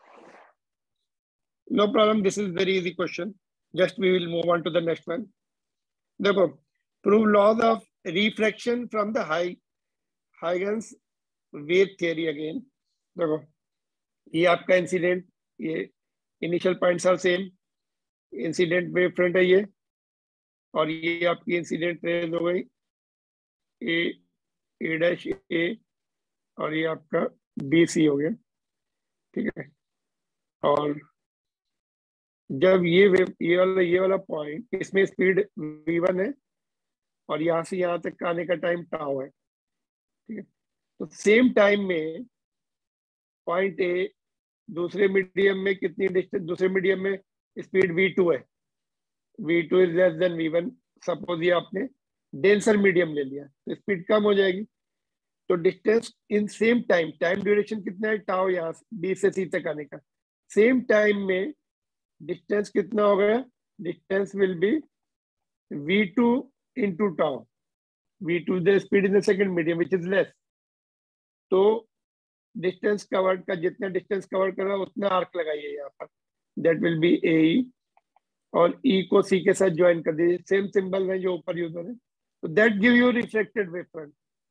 No problem. This is very easy question. Just we will move on to the next one. देखो, prove laws of refraction from the high Huygens wave theory again. देखो, ये आपका incident, ये initial points are same, incident wave front है ये, और ये आपकी इंसिडेंट रेज हो गई ए ए डैश ए, और ये आपका बी सी हो गया, ठीक है. और जब ये वेव, ये वाला ये वाला पॉइंट, इसमें स्पीड वी वन है और यहाँ से यहाँ तक आने का टाइम टाउ है, ठीक है. तो सेम टाइम में पॉइंट ए दूसरे मीडियम में कितनी डिस्टेंस, दूसरे मीडियम में स्पीड वी टू है, V two is less than V one. Suppose ये आपने डेंसर मीडियम ले लिया तो स्पीड कम हो जाएगी. तो distance in same time, time duration कितना है टाउ, यहाँ बी से सी तक आने का, सेम टाइम में डिस्टेंस कितना हो गया, distance will be V two into tau. V two the speed in the second medium which is less. तो डिस्टेंस कवर्ड का जितना डिस्टेंस कवर कर रहा है उतना आर्क लगाइए यहाँ पर, दैट विल बी ए, और ई को सी के साथ ज्वाइन कर दीजिए, सेम सिंबल है जो ऊपर यूज हो रहे हैं. तो that give you reflected wave front.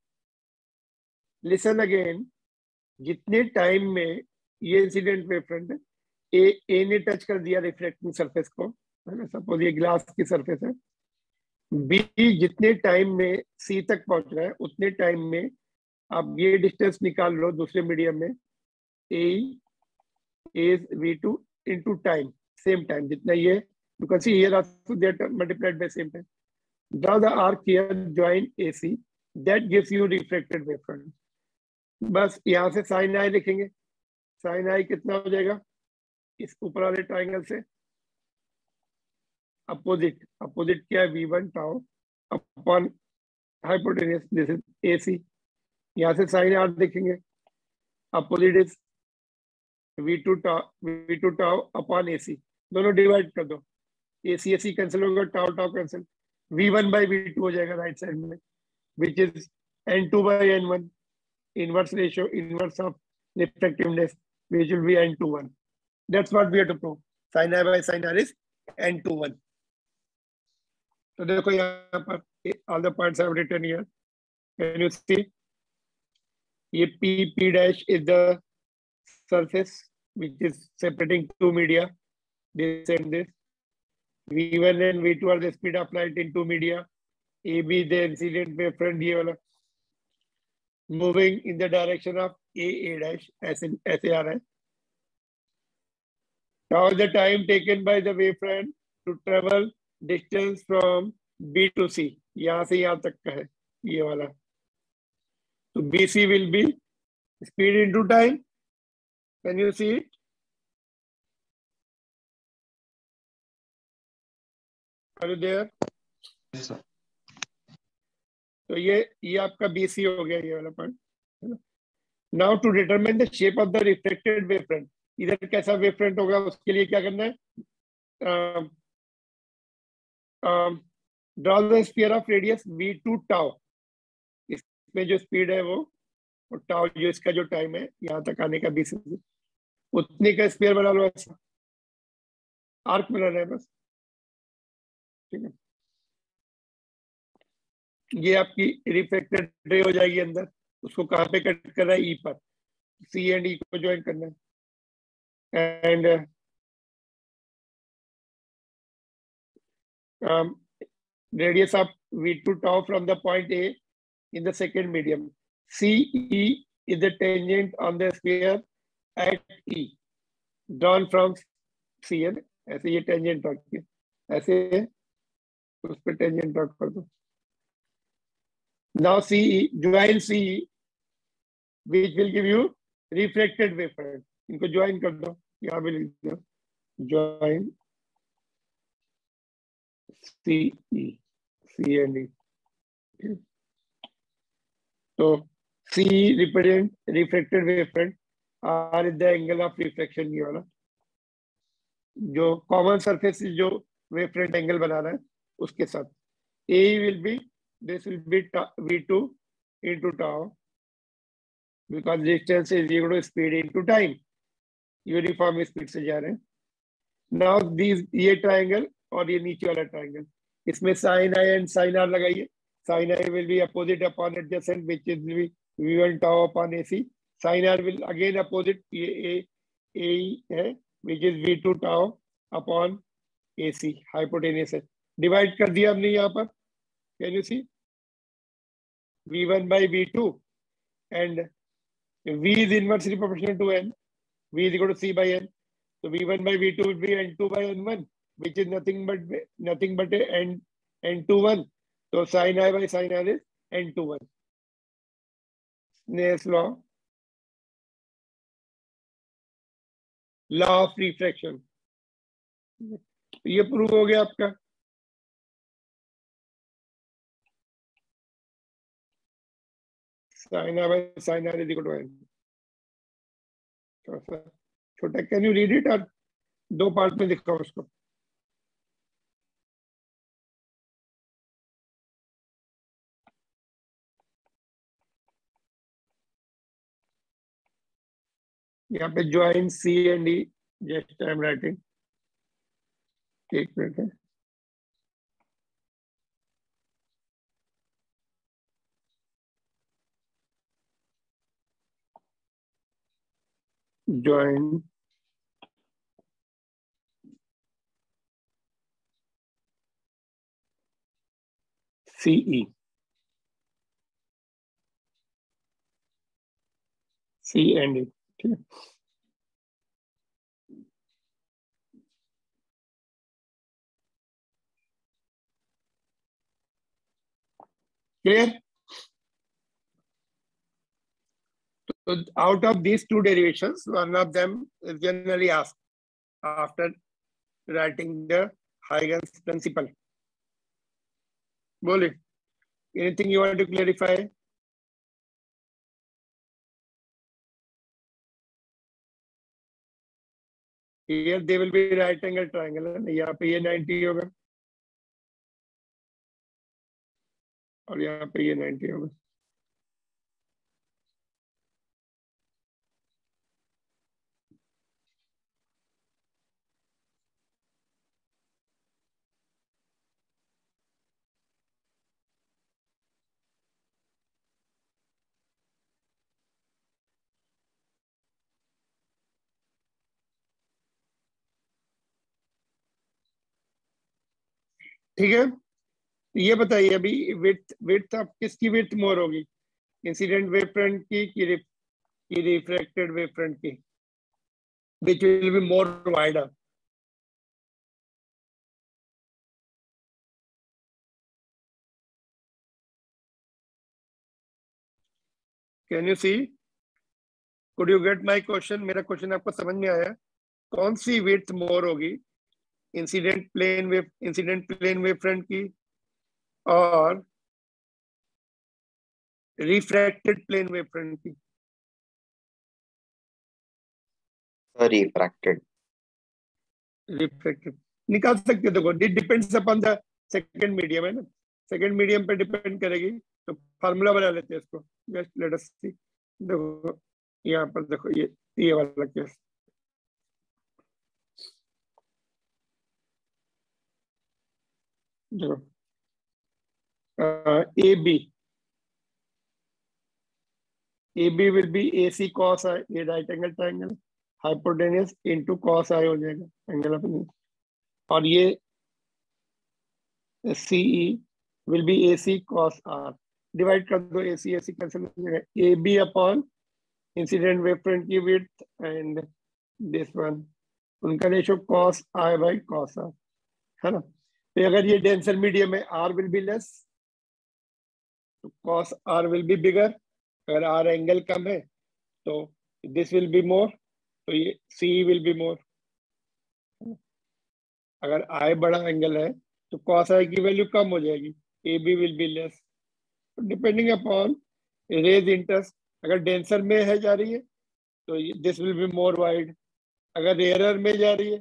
Listen again, जितने टाइम में ये इंसिडेंट वेव फ्रंट है, ए ए ने टच कर दिया रिफ्लेक्टिंग सरफेस को, है ना, सपोज ये ग्लास की सरफेस है. बी जितने टाइम में सी तक पहुंच रहा है उतने टाइम में आप ये डिस्टेंस निकाल लो दूसरे मीडियम में, A is V two into time, same time जितना ये, you can see here also they are multiplied by same time. Draw the arc here, join A C, that gives you reflected wave front. बस यहाँ से sin I लिखेंगे. sin I कितना हो जाएगा, इस ऊपर वाले ट्राइंगल से अपोजिट, अपोजिट क्या है V one tau upon hypotenuse, this is A C. यहाँ से साइन आर देखेंगे, opposite is V two tau V two tau upon A C, दोनों डिवाइड कर दो, A C A C cancel होगा, tau tau cancel, V one by V two हो जाएगा right side में, which is N two by N one, inverse ratio, inverse of refractiveness, which will be N two one. That's what we have to prove. Sin I by sin R is N two one. तो देखो यहाँ पर all the points I have written here. Can you see? ये P P dash is the surface which is separating two media, this and this. V one and V two are the speed of light in two media. A B is the incident wavefront, ये वाला moving in the direction of A A dash, ऐसे ऐसे आ रहा है. Now the time taken by the wavefront to travel distance from B to C, यहाँ से यहाँ तक का है ये वाला. तो B C will be speed into time. Can you see it? Are you there? Yes, sir. तो ये ये आपका B C हो गया ये वाला point. Now to determine the shape of the reflected wavefront, इधर कैसा wavefront होगा उसके लिए क्या करना है? uh, um, draw the sphere of radius V two tau. इसमें जो स्पीड है वो और टाउ जो इसका जो टाइम है यहाँ तक आने का बीस से उतने का स्पीयर बना लो, ऐसा आर्क बनाना है बस. ठीक है, ये आपकी रिफ्लेक्टेड रे हो जाएगी अंदर. उसको कहाँ पे कट करना है? ई पर. सी एंड ई को ज्वाइन करना है. And radius of V two tau from the point A in the second medium. C E is the tangent on the sphere at E, drawn from C N. ऐसे ये tangent रख के ऐसे उस पर tangent रख कर दो. Now C E, join C E, which will give you reflected wavefront. इनको join कर दो, यहाँ भी लिख दो join C E, C and E. Okay. So C represent refracted wavefront, R is the angle of reflection, ये वाला जो कॉमन सरफेस जो wavefront एंगल बना रहा है उसके साथ. A will be, this will be V two into tau, because distance is equal to speed into time. Uniform speed से जा रहे हैं. Now these ये ट्राइंगल और ये नीचे वाला ट्राइंगल, इसमें sin I and sin R लगाइए. Sin I will be opposite upon adjacent, which is V one tau upon A C. Sin R will again opposite, ये A A है, which is V two tau upon A C. hypotenuse है, divide कर दिया हमने यहाँ पर. Can you see? V one by V two and V is inversely proportional to N. V is equal to C by N. So V one by V two will be N two by N one, which is nothing but nothing but a N N two one. So sin I by sin R is N two one. Snell's law, law of refraction. ये प्रूव हो गया आपका. sin I by sin R is equal to N. छोटा, can you read it और दो part में दिखाओ उसको. यहाँ पे join C and E, just I am writing. एक मिनट है. Join C E, C and E. ठीक है, clear? So out of these two derivations, one of them is generally asked after writing the Huygens principle. बोले Anything you want to clarify? Here they will be right angle triangle है ना, यहाँ पे ये ninety होगा और यहाँ पे ये ninety होगा. ठीक है, ये बताइए अभी विड्थ विड्थ अब किसकी विड्थ मोर होगी, इंसिडेंट वेव फ्रंट की कि रिफ्रैक्टेड वेव फ्रंट की, which will be more wider? Can you see? Could you get my question? मेरा क्वेश्चन आपको समझ में आया? कौन सी विड्थ मोर होगी, incident plane wave incident plane wave front की और रिफ्रैक्टेड प्लेन वेव फ्रंट की? रिफ्रैक्टेड. रिफ्रैक्टेड निकाल सकते हो. देखो it depends upon the second medium है ना, सेकंड मीडियम पे डिपेंड करेगी. तो फार्मूला बना लेते हैं इसको. Just let us see. देखो यहाँ पर देखो ये ये वाला केस, देखो A B A B will be A C cos I, ये right angle triangle, hypotenuse into cos I हो जाएगा एंगल ऑफ, और ये C E will be A C cos R. Divide कर दो, A C A C cancel हो जाएगा. A B upon incident wave front की विड्थ एंड दिस वन, उनका ratio cos I by cos R है ना. तो अगर ये डेंसर मीडियम है, आर विल बी लेस, तो cos R will be bigger. अगर आर एंगल कम है तो दिस विल बी मोर, तो ये सी विल बी मोर. अगर आई बड़ा एंगल है तो कॉस आई की वैल्यू कम हो जाएगी, A B will be less. Depending upon rays interest, अगर डेंसर में है जा रही है तो this will be more wide, अगर रेयरर में जा रही है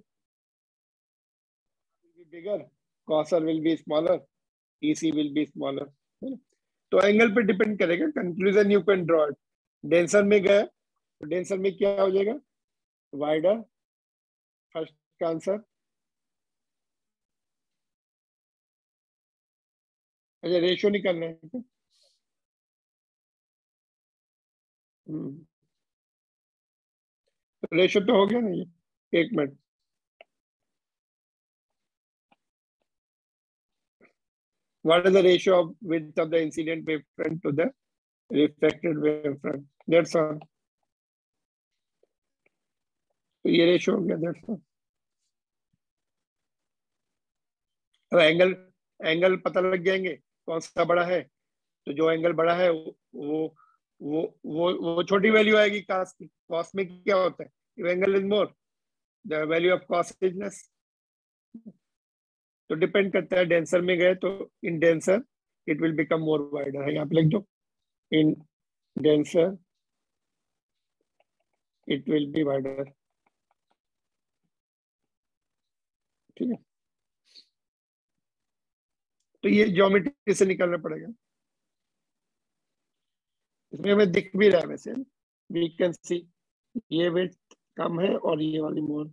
bigger, cos R will be smaller, E C will be smaller. तो एंगल पे डिपेंड करेगा. Conclusion you can draw it. Denser में गया तो डेंसर में क्या हो जाएगा, वाइडर. फर्स्ट का आंसर. अच्छा रेशियो निकालना है क्या? तो रेशियो तो हो गया ना ये. एक minute, what is the ratio of width of the incident wave front to the refracted wave front? That's all. तो ये रेशियो हो गया. That's all. अब एंगल एंगल पता लग जाएंगे कौन सा बड़ा है. तो जो एंगल बड़ा है वो वो वो वो छोटी वैल्यू आएगी कॉस की. कॉस में क्या होता है, if angle is more the value of cos is less. तो डिपेंड करता है. डेंसर में गए तो in denser it will become more wider है. यहाँ पे लिख दो, in denser it will be wider. ठीक है, तो ये ज्योमेट्री से निकालना पड़ेगा. इसमें हमें दिख भी रहा है वैसे, वी कैन सी ये विड्थ कम है और ये वाली more.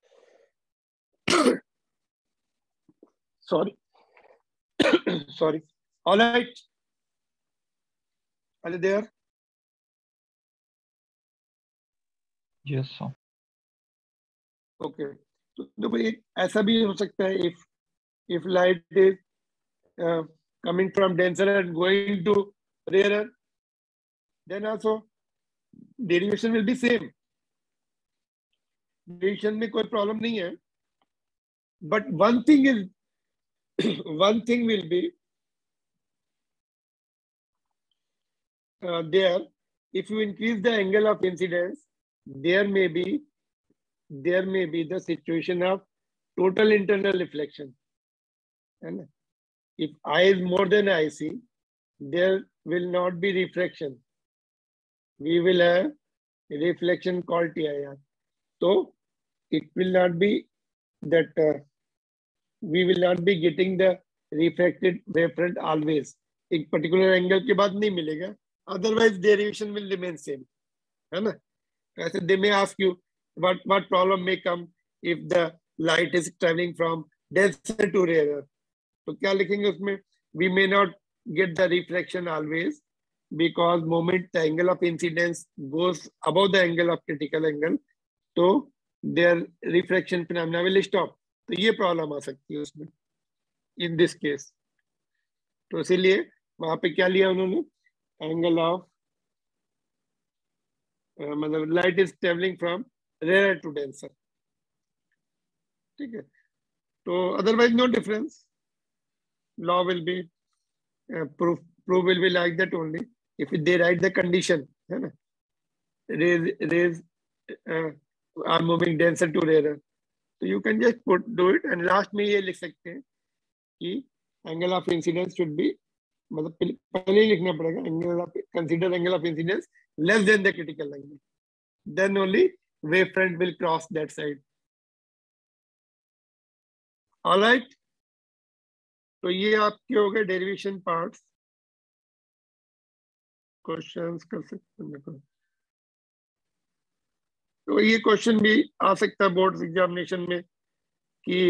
Sorry sorry. All right, are you there? Yes sir. Okay, तो देखो एक ऐसा भी हो सकता है, if if light is coming from denser and going to rarer, then also derivation will be same. Derivation में कोई प्रॉब्लम नहीं है. But one thing is one thing will be uh, there. If you increase the angle of incidence, there may be there may be the situation of total internal reflection. And if I is more than I C, there will not be refraction. We will have reflection called T I R. So it will not be that uh, we will not be getting the refracted wavefront always. एक particular angle के बाद नहीं मिलेगा. Otherwise derivation will remain same. है ना? ऐसे they may ask you what what problem may come if the light is traveling from denser to rarer. तो क्या लिखेंगे उसमें? We may not get the reflection always because moment the angle of incidence goes above the angle of critical angle, तो their refraction phenomena will stop. तो ये problem आ सकती है उसमें इन दिस केस. तो इसीलिए वहां पे क्या लिया उन्होंने? एंगल ऑफ मतलब light is travelling from rare to denser. ठीक है. तो otherwise no difference. Law will be proof proof will be like that only if they write the condition. है ना? Rays rays are moving denser to rare. तो you can just put do it and last में ये लिख सकते हैं कि angle of incidence should be, मतलब पहले ही लिखना पड़ेगा angle of consider angle of incidence less than the critical angle, then only wave front will cross that side. Alright. तो ये आपके हो गए डेरिवेशन पार्ट्स. क्वेश्चंस कर सकते हैं. तो ये क्वेश्चन भी आ सकता है बोर्ड एग्जामिनेशन में कि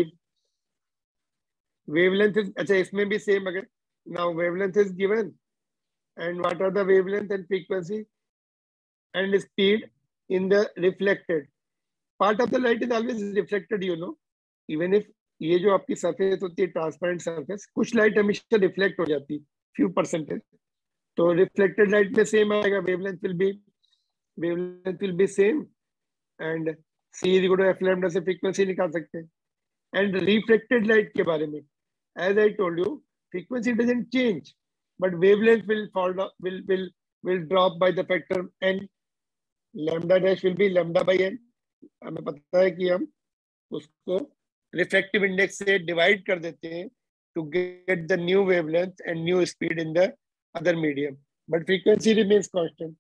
वेवलेंथ इज, अच्छा इसमें भी सेम. अगर now wavelength is given and what are the wavelength and frequency and speed in the reflected part of the light is always reflected, you know. Even if ये जो आपकी surface होती है transparent surface, कुछ light हमेशा reflect हो जाती है, फ्यू परसेंटेज. तो रिफ्लेक्टेड लाइट में सेम आएगा. Wavelength will be wavelength will be same and C is equal to F lambda से फ्रीक्वेंसी निकाल सकते हैं. एंड रिफ्लेक्टेड लाइट के बारे में as I told you, frequency doesn't change but wavelength will fall will will will drop by the factor N. Lambda dash will be lambda by N. हमें पता है कि हम उसको रिफ्लेक्टिव इंडेक्स से डिवाइड कर देते हैं to get the new wavelength and new speed in the other medium, but frequency remains constant.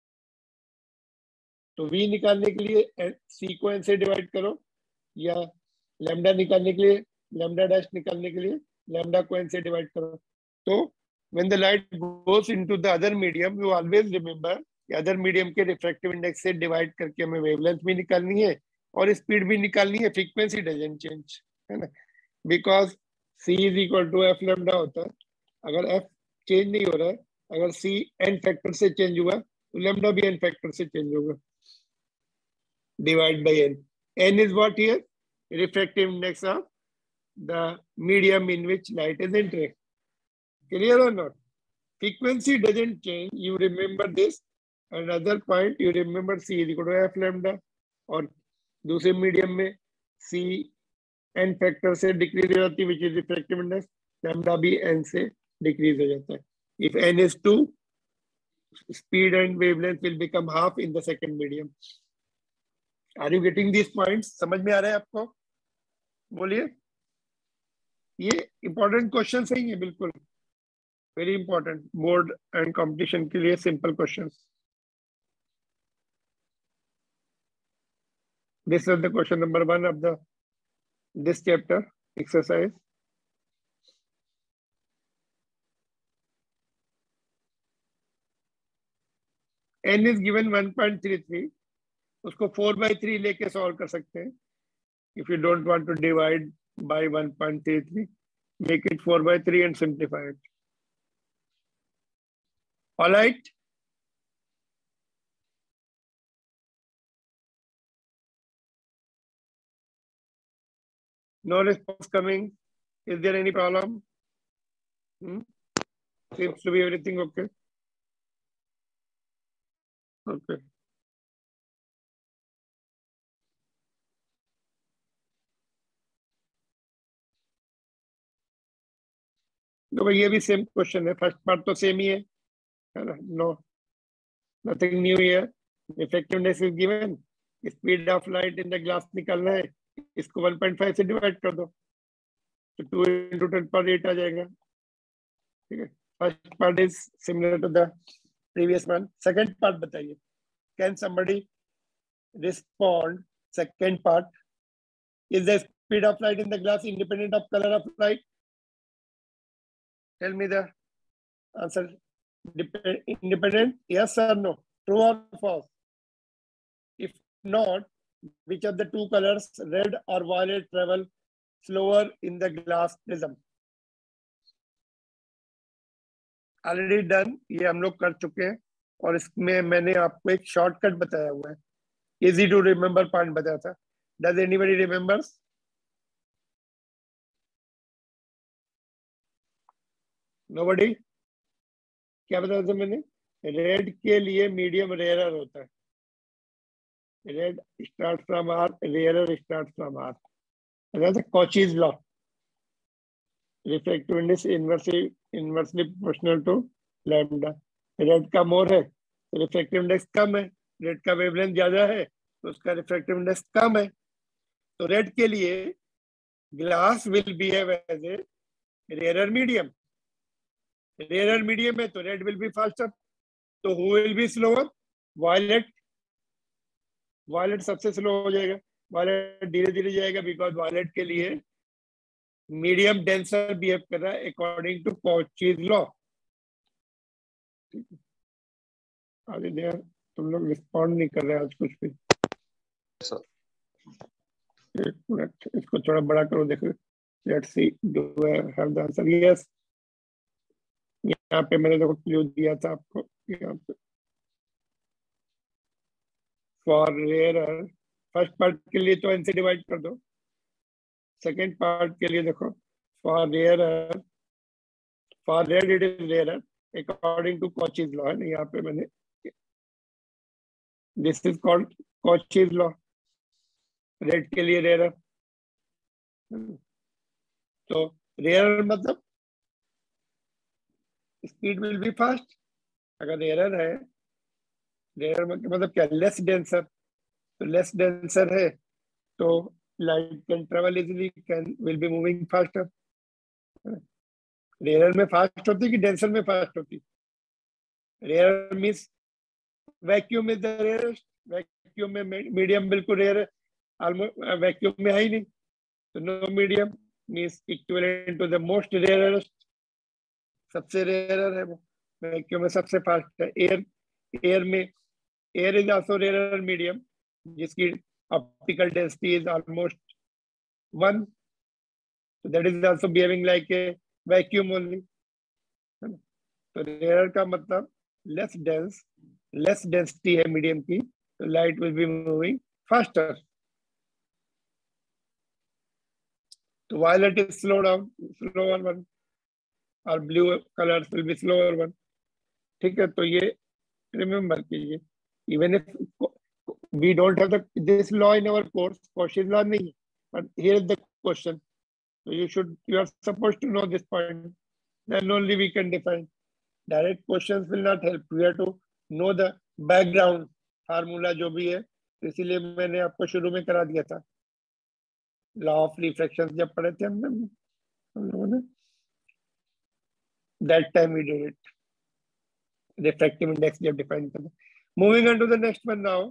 तो v निकालने के लिए c को n से डिवाइड करो, या लैम्डा निकालने के लिए लैम्डा डैश निकालने के लिए लैम्डा को n से डिवाइड करो. तो when the light goes into the other medium, you always remember कि अदर मीडियम के रिफ्रैक्टिव इंडेक्स से डिवाइड करके हमें वेवलेंथ भी निकालनी है और स्पीड भी निकालनी है. फ्रीक्वेंसी डजंट चेंज, है ना, because c is equal to F lambda होता है. अगर f चेंज नहीं हो रहा है, अगर c n फैक्टर से चेंज हुआ तो लैम्डा भी n फैक्टर से चेंज होगा. Divide by n. N is what here? Refractive index of the medium in which light is entering. Clear or not? Frequency doesn't change. You remember this. Another point, you remember c is equal to f lambda. और दूसरे medium में c n factor से decrease हो जाती है, which is refractive index. Lambda भी n से decrease हो जाता है. If n is two, speed and wavelength will become half in the second medium. Are you getting this points? समझ में आ रहा है आपको? बोलिए. ये इंपॉर्टेंट क्वेश्चन सही है, बिल्कुल very important board and competition के लिए simple questions. This is the question number one of the this chapter exercise. n is given one point three three. उसको फोर बाई थ्री लेके सॉल्व कर सकते हैं. If you don't want to divide by one point three three, make it four by three and simplify it. Alright. No response coming. Is there any problem? Seems to B everything okay. Okay. तो भाई ये भी same question है. First part तो same ही है, है ना. No nothing new here. Effectiveness is given. Speed of light in the glass निकालना है. इसको वन पॉइंट फाइव से डिवाइड कर दो तो टू इंटू टेन पर एट आ जाएगा. ठीक है. First part is similar to the previous one. Second part बताइए. Can somebody respond? Second part, is the speed of light in the glass independent of colour of light? Tell me the answer. Independent, yes or no? True or false? If not, which of the two colors, red or violet, travel slower in the glass prism? Already done. ये हम लोग कर चुके हैं और इसमें मैंने आपको एक शॉर्टकट बताया हुआ है. Easy to remember पॉइंट बताया था. Does anybody remembers? Nobody? क्या बताया था मैंने? रेड के लिए मीडियम रेयरर होता है. Red start from R, rarer start from R. बताया था Cauchy's law. Refractive index inversely inversely proportional to lambda. Red का मोर है तो रिफ्रैक्टिव इंडेक्स कम है. रेड का वेवलेंथ ज्यादा है तो उसका रिफ्रैक्टिव इंडेक्स कम है. तो रेड के लिए glass will behave as a rarer medium. Rarer medium है तो रेड विल बी फास्टर. तो who will be slower? Violet. Violet सबसे स्लो हो जाएगा. वायलेट धीरे धीरे जाएगा बिकॉज वायलेट के लिए मीडियम डेंसर बिहेव कर रहा है अकॉर्डिंग टू कॉचीज लॉ. आगे देर तुम लोग रिस्पॉन्ड नहीं कर रहे आज कुछ भी. सर एक मिनट, इसको थोड़ा बड़ा करो. देखो, let's see do I have the answer. Yes, यहाँ पे मैंने देखो क्लू दिया था आपको. यहाँ पे फॉर रेयरर, फर्स्ट पार्ट के लिए तो एन से डिवाइड कर दो. सेकेंड पार्ट के लिए देखो, for rarer, for red it is rarer according to Cauchy's law है ना. यहाँ पे मैंने this is called Cauchy's law. Red के लिए रेयरर. तो रेयरर मतलब स्पीड विल बी फास्ट. अगर रेयरर है, रेयरर मतलब क्या? Less denser. तो लेस डेंसर है तो light can travel easily, can will be moving faster. Rarer में फास्ट होती कि डेंसर में फास्ट होती? Rarer means vacuum is the rarest. Vacuum में मीडियम बिल्कुल रेयर है. ऑलमोस्ट वैक्यूम में है ही नहीं. तो no medium means equivalent to the most rarest. सबसे रेयरर है वो. वैक्यूम में सबसे फास्ट है. एयर एयर में air is also rarer medium जिसकी optical density is almost one. so that is also behaving like a vacuum only. तो rarer का मतलब लेस डेंस, लेस डेंसिटी है मीडियम की, तो light will be moving faster. तो violet is slow down, slower one, और blue colours will be slower one. ठीक है, तो ये रिमेम्बर कीजिए. Even if we don't have the this law in our course, Cauchy's law नहीं, but here is the question. So you should, you are supposed to know this point. Then only we can define. Direct questions will not help. We have to know the background formula जो भी है. इसीलिए मैंने आपको शुरू में करा दिया था. Law of refraction जब पढ़े थे हमने हम लोगों ने, that time we did it. Refractive index जब define करना. Moving on to the next one now.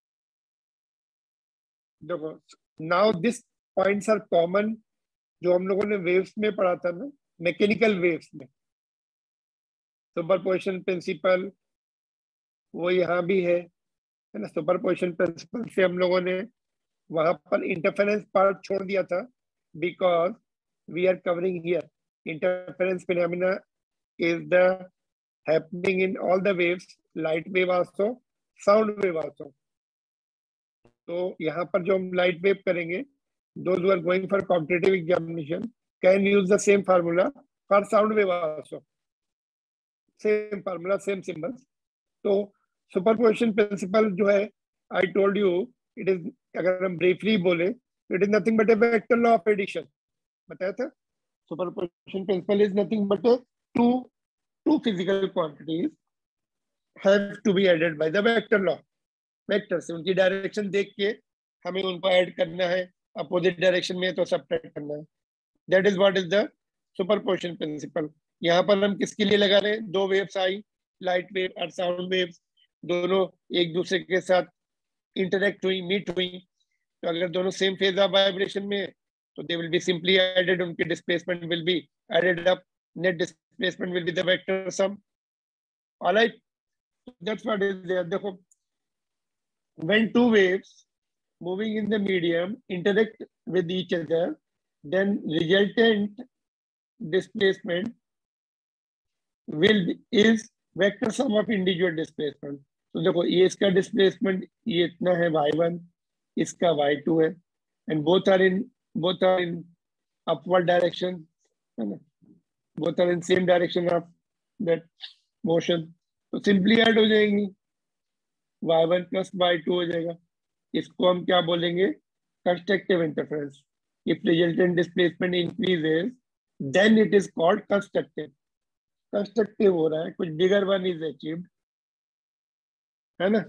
देखो, now this points are common जो हम लोगों ने वेव्स में पढ़ा था ना, मैकेनिकल वेव्स में. सुपरपोजिशन प्रिंसिपल वो यहाँ भी है, है ना. सुपरपोजिशन प्रिंसिपल से हम लोगों ने वहां पर इंटरफेरेंस पार्ट छोड़ दिया था because we are covering here interference phenomena is the happening in all the waves, light wave also, sound wave also. तो यहाँ पर जो हम लाइट वेव करेंगे, those who are going for competitive examination can use the same formula for sound wave also. Same formula, same symbols. तो superposition principle जो है, I told you, it is, अगर हम briefly बोले, it is nothing but a vector law of addition. बताया था? Superposition principle is nothing but a two two physical quantities have to be added by the vector law. Vector से उनकी direction देख के हमें उनको ऐड करना है. अपोजिट डायरेक्शन में तो सब्ट्रैक्ट करना है. That is what is the superposition principle. यहाँ पर हम किसके लिए लगा रहे हैं? दो वेव्स आई, लाइट वेव और साउंड वेव्स, दोनों एक दूसरे के साथ इंटरेक्ट हुई, मीट हुई। तो अगर दोनों सेम फेज ऑफ वाइब्रेशन में है तो they will be simply added, उनके displacement will be added up, net displacement will be the vector sum. Alright, that's what is there. देखो, when two waves moving in the medium interact with each other, then resultant displacement will be, is vector sum of individual displacement. तो देखो, ये इसका displacement ये इतना है Y one, इसका Y two है, and both are in both are in upward direction, है ना? Both are in same direction of that motion. तो simply add हो जाएंगी, Y one plus Y two हो जाएगा। इसको हम क्या बोलेंगे? Constructive interference. If resultant displacement increases, then it is called constructive. Constructive हो रहा है, कुछ bigger one is achieved, है ना?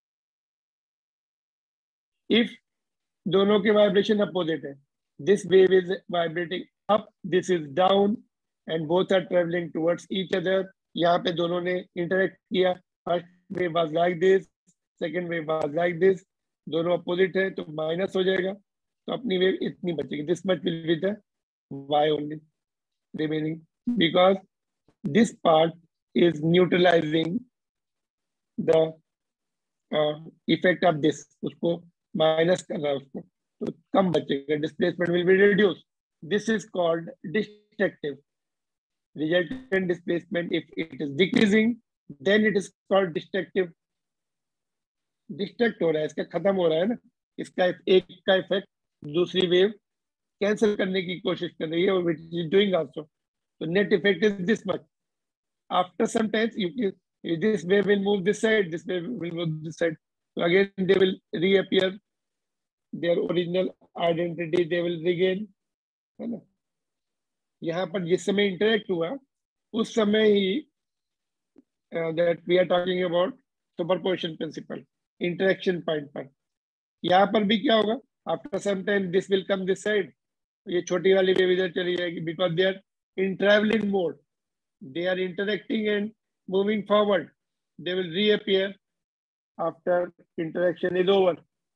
If दोनों के vibration opposite है, this wave is vibrating up, this is down, and both are traveling towards each other. यहाँ पे दोनों ने interact किया, first wave was like this, second wave was like this, दोनों opposite है तो minus हो जाएगा, तो अपनी wave इतनी बचेगी. This much will be the y only remaining, because this part is neutralizing the uh, effect of this, उसको minus कर रहा है उसको, तो कम बचेगा, displacement will be reduced. This is called destructive. Resultant displacement, if it is decreasing, then it is called destructive. Destruct हो रहा है, इसका खत्म हो रहा है ना, इसका एक का इफेक्ट दूसरी वेव कैंसिल करने की कोशिश कर रही है, और व्हिच इज डूइंग आल्सो. तो net effect is this much. After some times you this wave will move this side, this wave will move this side, so again they will reappear their original identity, they will regain, है ना? यहाँ पर जिस समय interact हुआ उस समय ही that we are talking about superposition principle, interaction point पर. यहाँ पर भी क्या होगा? After some time this will come this side, ये छोटी वाली वेव इधर चली जाएगी, because they are in traveling mode, they are interacting and moving forward, they will reappear after interaction is over.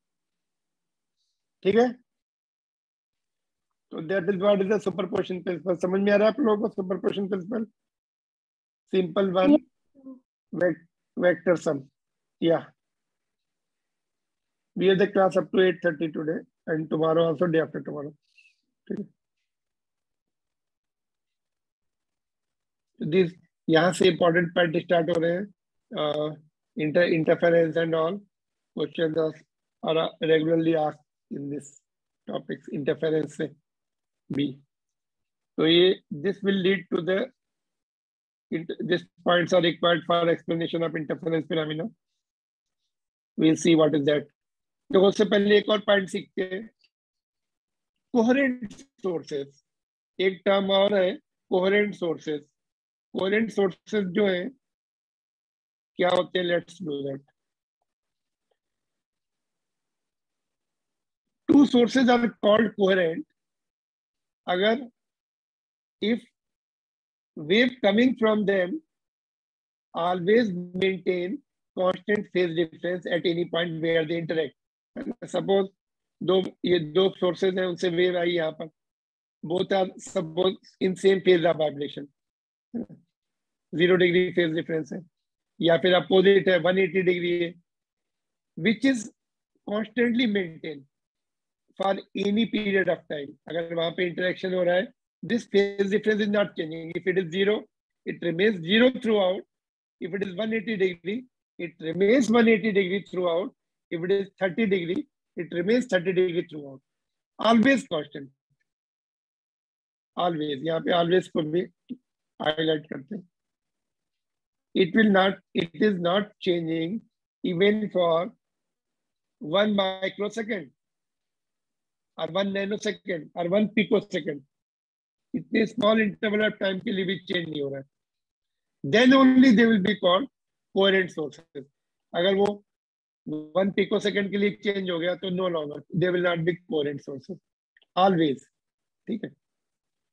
ठीक है? तो that is what is the superposition principle. समझ में आ रहा है आप लोगों को superposition principle? Simple one, vector sum. Yeah. We have the class up to eight thirty today, and tomorrow also, day after tomorrow. Okay. This यहाँ से important part start हो रहे हैं. uh, inter interference and all questions are regularly asked in this topics. Interference से भी. तो ये this will lead to the these points are required for explanation of interference phenomena. We'll see what is that. तो उससे पहले एक और point सीखते हैं, कोहेरेंट सोर्सेस. एक टर्म और है कोहेरेंट सोर्सेस. कोहेरेंट सोर्सेस जो है क्या होते हैं? Let's do that. Two sources are called coherent अगर if wave coming from them always maintain constant phase difference at any point where they interact. Suppose दो ये दो sources हैं, उनसे wave आई यहाँ पर, both are suppose in same phase of vibration, zero degree phase difference है, या फिर opposite है one eighty degree है, which is constantly maintained for any period of time. अगर वहाँ पे interaction हो रहा है, this phase difference is not changing. If it is zero, it remains zero throughout. If it is one eighty degree, it remains one eighty degree throughout. If it is thirty degree, it remains thirty degree throughout. Always constant. Always. यहाँ पे always को भी highlight करते हैं. It will not. It is not changing even for one microsecond, or one nanosecond, or one picosecond. इतने small interval of time के लिए भी चेंज नहीं हो रहा है. Then only they will be called coherent sources. अगर वो वन पिको सेकंड के लिए चेंज हो गया तो no longer they will not be coherent sources. Always. ठीक है?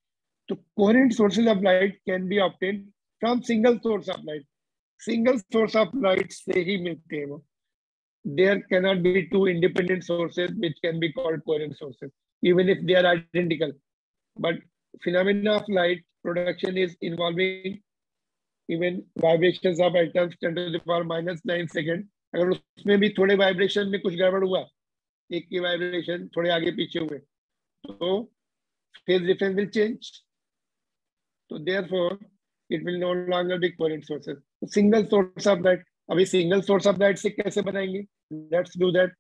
तो coherent sources of light can be obtain from single source of light, single source of light से ही मिलते हैं वो. There cannot be two independent sources which can be called coherent sources, even if they are identical. But phenomena of light production is involving even vibrations of atoms ten to the power minus nine second. अगर उसमें भी थोड़े vibration में कुछ गड़बड़ हुआ, एक की वाइब्रेशन थोड़े आगे पीछे हुए, तो phase difference will change. So therefore, it will no longer be coherent sources. Single source of light. अभी सिंगल सोर्स ऑफ लाइट से कैसे बनाएंगे? Let's do that.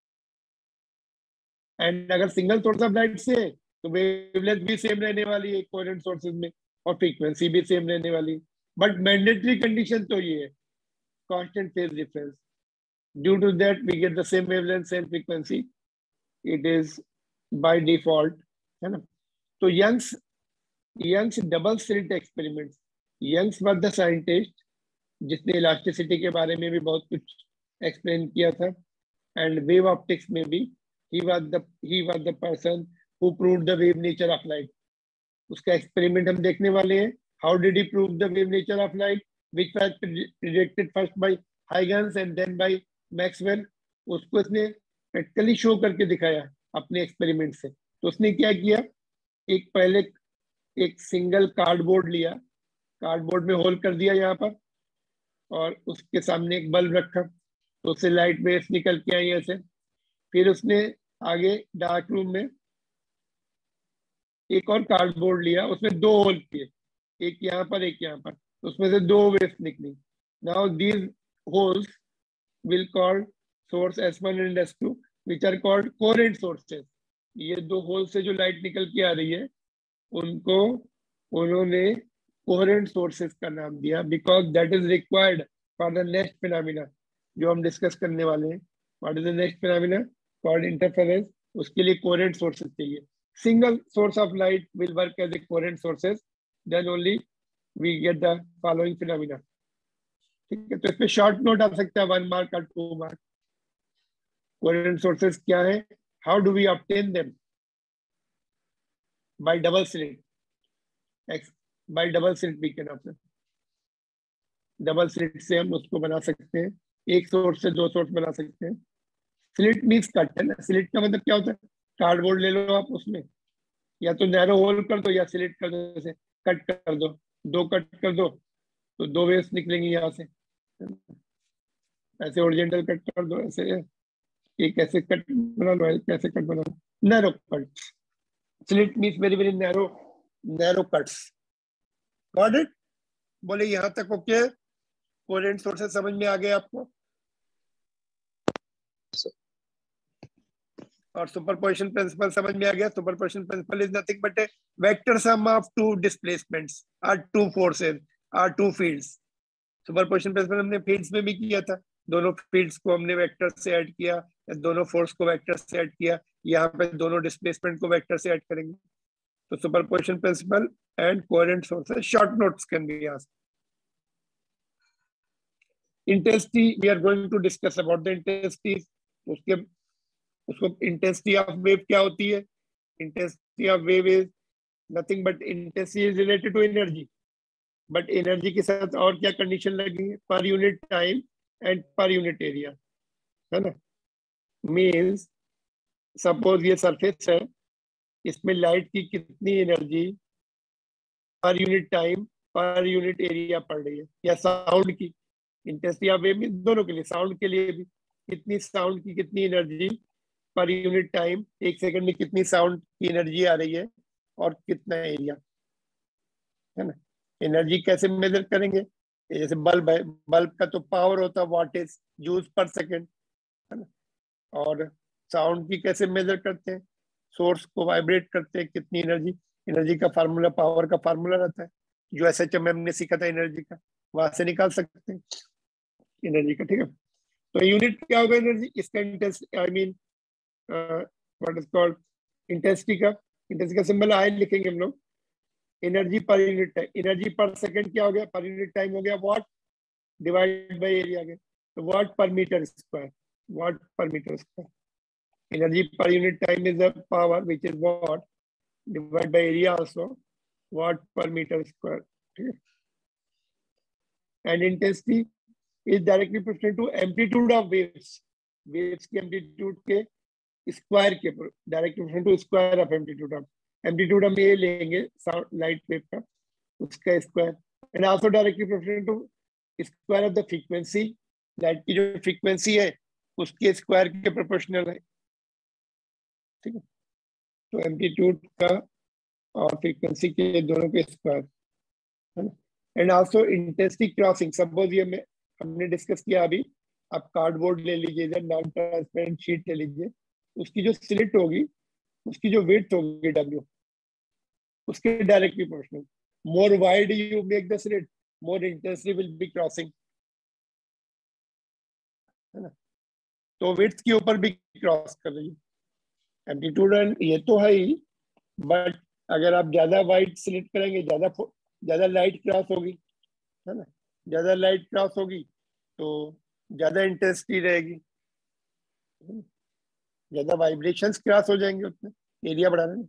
एंड अगर सिंगल सोर्स ऑफ लाइट से तो वेवलेंथ भी सेम रहने वाली है कोहेरेंट सोर्सेज में और फ्रीक्वेंसी भी सेम रहने वाली. बट मैंडेटरी कंडीशन तो ये है constant phase difference. Due to that we get the same wavelength same frequency. It is by default, है ना. तो Young's Young's double slit experiment. Young's was the scientist जिसने इलास्टिसिटी के बारे में भी बहुत कुछ एक्सप्लेन किया था, एंड वेव ऑप्टिक्स में भी he was the he was the person who proved the wave nature of light. उसका एक्सपेरिमेंट हम देखने वाले हैं. How did he prove the wave nature of light which was predicted first by Huygens and then by Maxwell. उसको इसने practically show करके दिखाया अपने एक्सपेरिमेंट से. तो उसने क्या किया, एक पहले एक सिंगल कार्डबोर्ड लिया, कार्डबोर्ड में होल कर दिया यहाँ पर, और उसके सामने एक बल्ब रखा, तो उससे लाइट वेव्स निकल के आई ऐसे. फिर उसने आगे डार्क रूम में एक और कार्डबोर्ड लिया, उसमें दो होल किए, एक यहाँ पर एक यहाँ पर, उसमें से दो वेव्स निकली. Now these holes will called source S one and S two which are called coherent sources. ये दो होल से जो लाइट निकल के आ रही है उनको उन्होंने कोहेरेंट सोर्सेस का नाम दिया, because that is required for the next phenomena जो हम डिस्कस करने वाले हैं. What is the next phenomena? Called interference. उसके लिए कोहेरेंट सोर्सेस चाहिए. Single source of light will work as a coherent sources, then only we get the following phenomena. ठीक है, तो इस पे शॉर्ट नोट आ सकता है, वन मार्क और टू मार्क. कोहेरेंट सोर्सेस क्या है? How do we obtain them? By double slit. By double slit we can obtain. Double slit से हम उसको बना सकते हैं, एक सोर्स से दो सोर्स बना सकते हैं. स्लिट मीन्स कट है ना. स्लिट का मतलब क्या होता है? कार्डबोर्ड ले लो आप, उसमें या तो नैरो होल कर दो या स्लिट कर दो, जैसे कट कर दो, दो कट कर दो तो दो वेव्स निकलेंगी यहाँ से. ऐसे ओरिजेंटल कट कर दो, ऐसे एक ऐसे कट बना लो, कैसे कट बना लो, narrow cut. Slit means very very narrow narrow cuts. Got it? बोले यहाँ तक ओके? कोहेरेंट सोर्सेस समझ में आ गए आपको? और सुपरपोजिशन प्रिंसिपल समझ में आ गया? Superposition principle is nothing but a vector sum of two displacements और टू फोर्सेस और टू फील्ड्स. सुपरपोजिशन प्रिंसिपल हमने फील्ड्स में भी किया था. दोनों फील्ड्स को हमने वेक्टर से ऐड किया, दोनों फोर्स को वेक्टर से ऐड किया. यहाँ पे दोनों डिस्प्लेसमेंट को वेक्टर से ऐड करेंगे. तो superposition principle and coherent sources. Short notes can be asked. Intensity we are going to discuss about the intensity. उसके उसको इंटेंसिटी ऑफ वेव क्या होती है? Intensity of wave is nothing but intensity is related to energy. But energy के साथ और क्या condition लगेंगे? Per unit time and per unit area, है ना. मीन्स सपोज ये सरफेस है, इसमें लाइट की कितनी energy per unit time per unit area पड़ रही है, या साउंड की इंटेंसिटी ऑफ वेव मीन्स दोनों के लिए, साउंड के लिए भी कितनी साउंड की कितनी एनर्जी पर यूनिट टाइम, एक सेकंड में कितनी साउंड की एनर्जी आ रही है और कितना एरिया, है ना. एनर्जी कैसे मेजर करेंगे? जैसे बल्ब है, बल्ब का तो पावर होता है watt is joules per second, है ना. और साउंड की कैसे मेजर करते हैं? सोर्स को वाइब्रेट करते हैं, कितनी एनर्जी. एनर्जी का फार्मूला, पावर का फार्मूला रहता है जो एस एच एम हमने सीखा था एनर्जी का, वहां से निकाल सकते हैं एनर्जी का. ठीक है, तो यूनिट क्या होगा एनर्जी? इसका intensity, I mean what is called intensity का, इंटेंसिटी का सिंबल आई लिखेंगे हम लोग. Energy per unit time, energy per second क्या हो गया? पर यूनिट टाइम हो गया वाट डिवाइड बाय एरिया गया, तो वाट per metre square, watt per metre square. Energy per unit time is the power which is watt divide by area also watt per meter square. ठीक है, and intensity is directly proportional to amplitude of waves. Waves की amplitude के square के direct proportional to square of amplitude of amplitude हम ये लेंगे light wave का, उसका square, and also directly proportional to square of the frequency. Light की जो फ्रीक्वेंसी है उसके स्क्वायर के प्रोपोर्शनल है. ठीक है, तो एम्पलीट्यूड का और फ्रीक्वेंसी के दोनों के स्क्वायर है ना. And also intensity crossing. Suppose ये में हमने डिस्कस किया अभी, आप कार्डबोर्ड ले लीजिए, नॉन ट्रांसपेरेंट शीट ले लीजिए, उसकी जो स्लिट होगी उसकी जो विड्थ होगी W, उसके directly proportional. More wide you make the slit, more intensity will be crossing, है ना. तो विड्थ के ऊपर भी क्रॉस कर रही है एम्पलीट्यूड, एंड ये तो है ही, बट अगर आप ज्यादा वाइड स्लिट करेंगे ज्यादा ज्यादा लाइट क्रॉस होगी, है ना. ज्यादा लाइट क्रॉस होगी तो ज्यादा इंटेंसिटी रहेगी, ज्यादा वाइब्रेशंस क्रॉस हो जाएंगे, उसमें एरिया बढ़ा रहे हैं.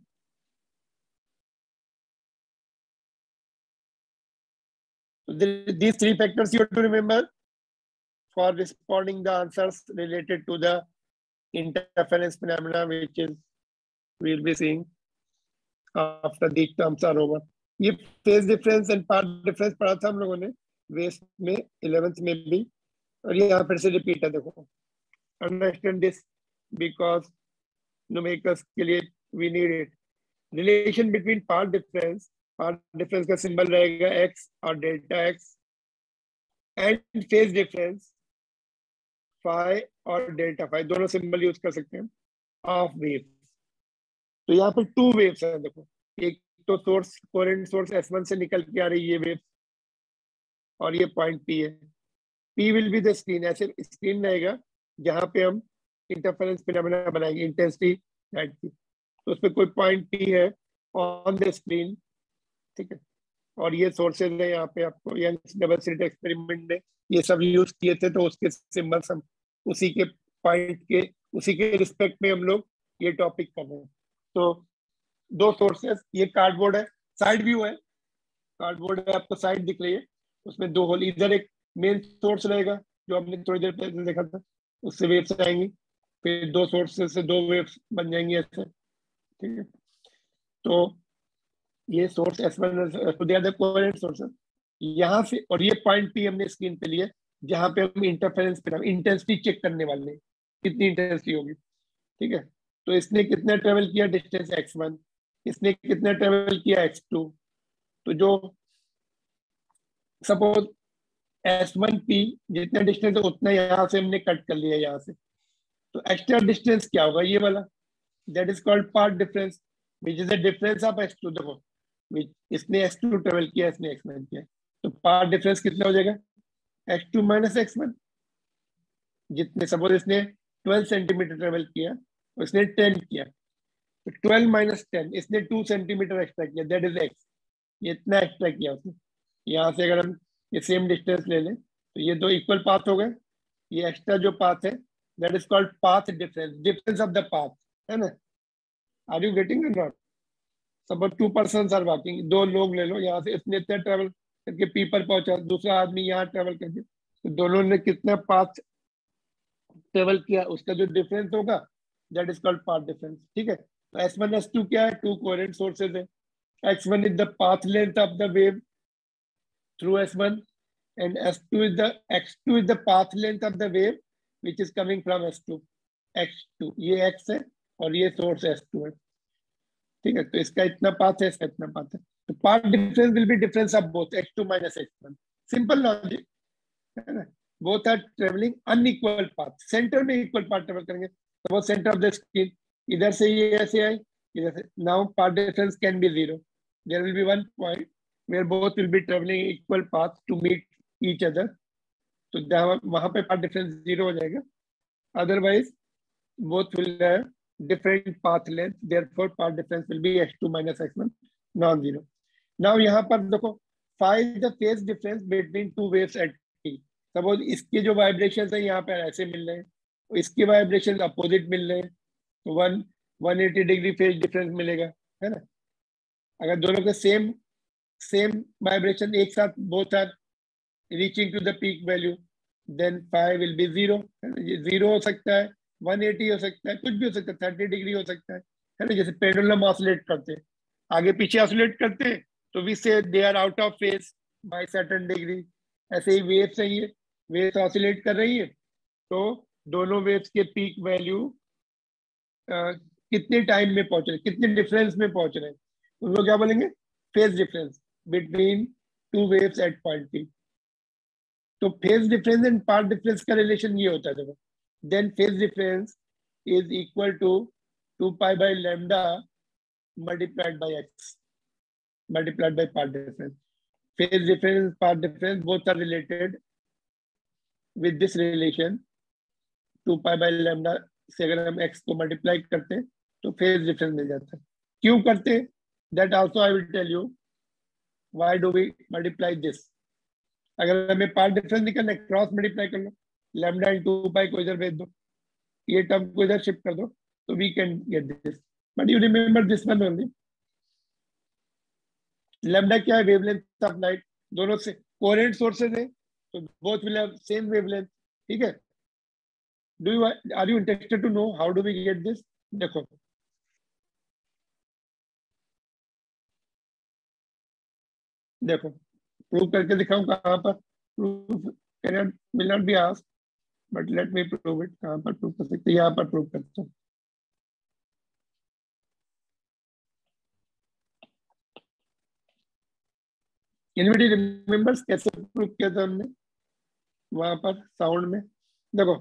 These three factors you have to remember for responding the answers related to the interference phenomena, which is we'll be seeing after these terms are over. ये phase difference and path difference पढ़ा था हम लोगों ने waste में eleventh में भी, और ये यहाँ फिर से रिपीट है. देखो, अंडरस्टैंड दिस because numericals के लिए we need it. Relation between path difference, path difference का सिंबल रहेगा x और delta x, and phase difference phi और डेल्टा phi, दोनों सिंबल यूज कर सकते हैं ऑफ वेव्स. तो यहाँ पर टू वेव्स हैं. देखो, एक तो source coherent source S one से निकल के आ रही है वेव, और ये पॉइंट P है. P will be the screen. ऐसे स्क्रीन रहेगा जहाँ पे हम इंटरफेरेंस फिनोमेना बनाएंगे इंटेंसिटी लाइट की. तो उसमें कोई पॉइंट P है ऑन द स्क्रीन. ठीक है, और ये सोर्सेज है. यहाँ पे आपको यंग्स डबल स्लिट एक्सपेरिमेंट ने ये सब यूज किए थे, तो उसके सिंबल्स हम उसी के पॉइंट के उसी के रिस्पेक्ट में हम लोग ये टॉपिक कर रहे हैं. तो दो सोर्सेस, ये कार्डबोर्ड है, साइड व्यू है. कार्डबोर्ड है, आपको साइड दिख रही है, उसमें दो होल. इधर एक मेन सोर्स रहेगा जो हमने थोड़ी देर पहले देखा था, उससे वेव्स आएंगी, फिर दो सोर्सेस से दो वेव्स बन जाएंगी ऐसे. ठीक है, तो ये source S one coherent sources यहाँ से, और ये पॉइंट P हमने स्क्रीन पे लिए जहाँ पे हम इंटरफेरेंस पे इंटेंसिटी चेक करने वाले हैं, कितनी इंटेंसिटी होगी. ठीक है, तो इसने कितना ट्रेवल किया डिस्टेंस एक्स वन, इसने कितना ट्रेवल किया एक्स टू. तो जो सपोज एस वन पी जितना डिस्टेंस है उतना यहाँ से हमने कट कर लिया यहाँ से, तो एक्स्ट्रा डिस्टेंस क्या होगा, ये वाला, that is called path difference, which is the difference of X two. देखो, इसने एक्स टू ट्रेवल किया, इसने एक्स वन किया, तो पाथ डिफरेंस कितना हो जाएगा, X two minus X one. जितने सपोज इसने ट्वेल्व सेंटीमीटर ट्रेवल किया, उसने टेन किया, तो ट्वेल्व माइनस टेन, इसने टू सेंटीमीटर एक्स्ट्रा किया, दैट इज एक्स. ये इतना एक्स्ट्रा किया उसने. यहाँ से अगर हम ये सेम डिस्टेंस ले लें तो ये दो इक्वल पाथ हो गए. ये एक्स्ट्रा जो पाथ है that is called path difference, difference of the path, है ना. Are you getting it not? Suppose two person are walking, दो लोग ले लो, यहाँ से इसने इतना ट्रेवल करके पी पर पहुंचा, दूसरा आदमी यहाँ ट्रेवल करके, तो दोनों ने कितना पाथ ट्रेवल किया, उसका जो डिफरेंस होगा that is called path difference. ठीक है, तो एस वन एस टू क्या है, टू कोहेरेंट सोर्सेज है. X one is the path length of the wave through S one, and S two is the X two is the path length of the wave which is coming from S two. X two ये X है और ये source S two है. ठीक है, तो इसका इतना पाथ है, इसका इतना पाथ है, तो path difference will be difference of both X two minus X one. Simple logic है ना. Both are travelling unequal path, centre में इक्वल पाथ ट्रेवल करेंगे. तो वो सेंटर ऑफ द स्क्रीन, इधर से ये ऐसे आए, इधर से, now path difference can be zero. There will be one point where both will be traveling equal path to meet each other. तो जहाँ वहाँ पे path difference zero हो जाएगा. Otherwise, both will have different path length. Therefore, path difference will be x two minus x one, non-zero. Now यहाँ पर देखो, find the phase difference between two waves at t. Suppose इसके जो vibrations है यहाँ पे ऐसे मिल रहे हैं, इसके vibrations opposite मिल रहे हैं, तो one one eighty degree phase difference मिलेगा, है ना. अगर दोनों के same same vibration एक साथ both are reaching to the peak value, then phi will be zero. Zero हो सकता है, one eighty हो सकता है, कुछ भी हो सकता है, thirty डिग्री हो सकता है, है ना? जैसे पेंडुलम ऑसिलेट करते हैं, आगे पीछे ऑसिलेट करते हैं, तो we say they are out of phase by certain degree. ऐसे ही वेव्स है, ये वेव्स ऑसिलेट कर रही है, तो दोनों वेव्स के पीक वैल्यू कितने टाइम में पहुंच रहे, कितने डिफरेंस में पहुंच रहे हैं, उनको क्या बोलेंगे? Phase difference between two waves at point P. तो phase difference and path difference का रिलेशन ये होता है. देखो, then phase difference is equal to two pi by lambda multiplied by X multiplied by path difference. Phase difference, path difference both are related with this relation. Two pi by lambda से अगर हम x को multiply करते हैं तो phase difference मिल जाता है. क्यों करते हैं? That also I will tell you. Why do we multiply this? अगर हमें पाथ डिफरेंस निकालना है, क्रॉस मल्टीप्लाई कर लो, लैम्डा इन टू पाई को इधर भेज दो, ये टर्म को इधर शिफ्ट कर दो, तो we can get this. But you remember this one only. Lambda क्या है? Wavelength of light. दोनों से कोहेरेंट सोर्सेज है, तो both will have same wavelength. ठीक है. Do you are you interested to know how do we get this? देखो, देखो प्रूव करके दिखाऊं कहां पर? Proof can will not be asked, but let me prove it. कहां पर प्रूव कर सकते हैं? यहां पर प्रूव करते हैं. एनीबॉडी रिमेंबर्स कैसे प्रूव किया था हमने वहां पर साउंड में? देखो,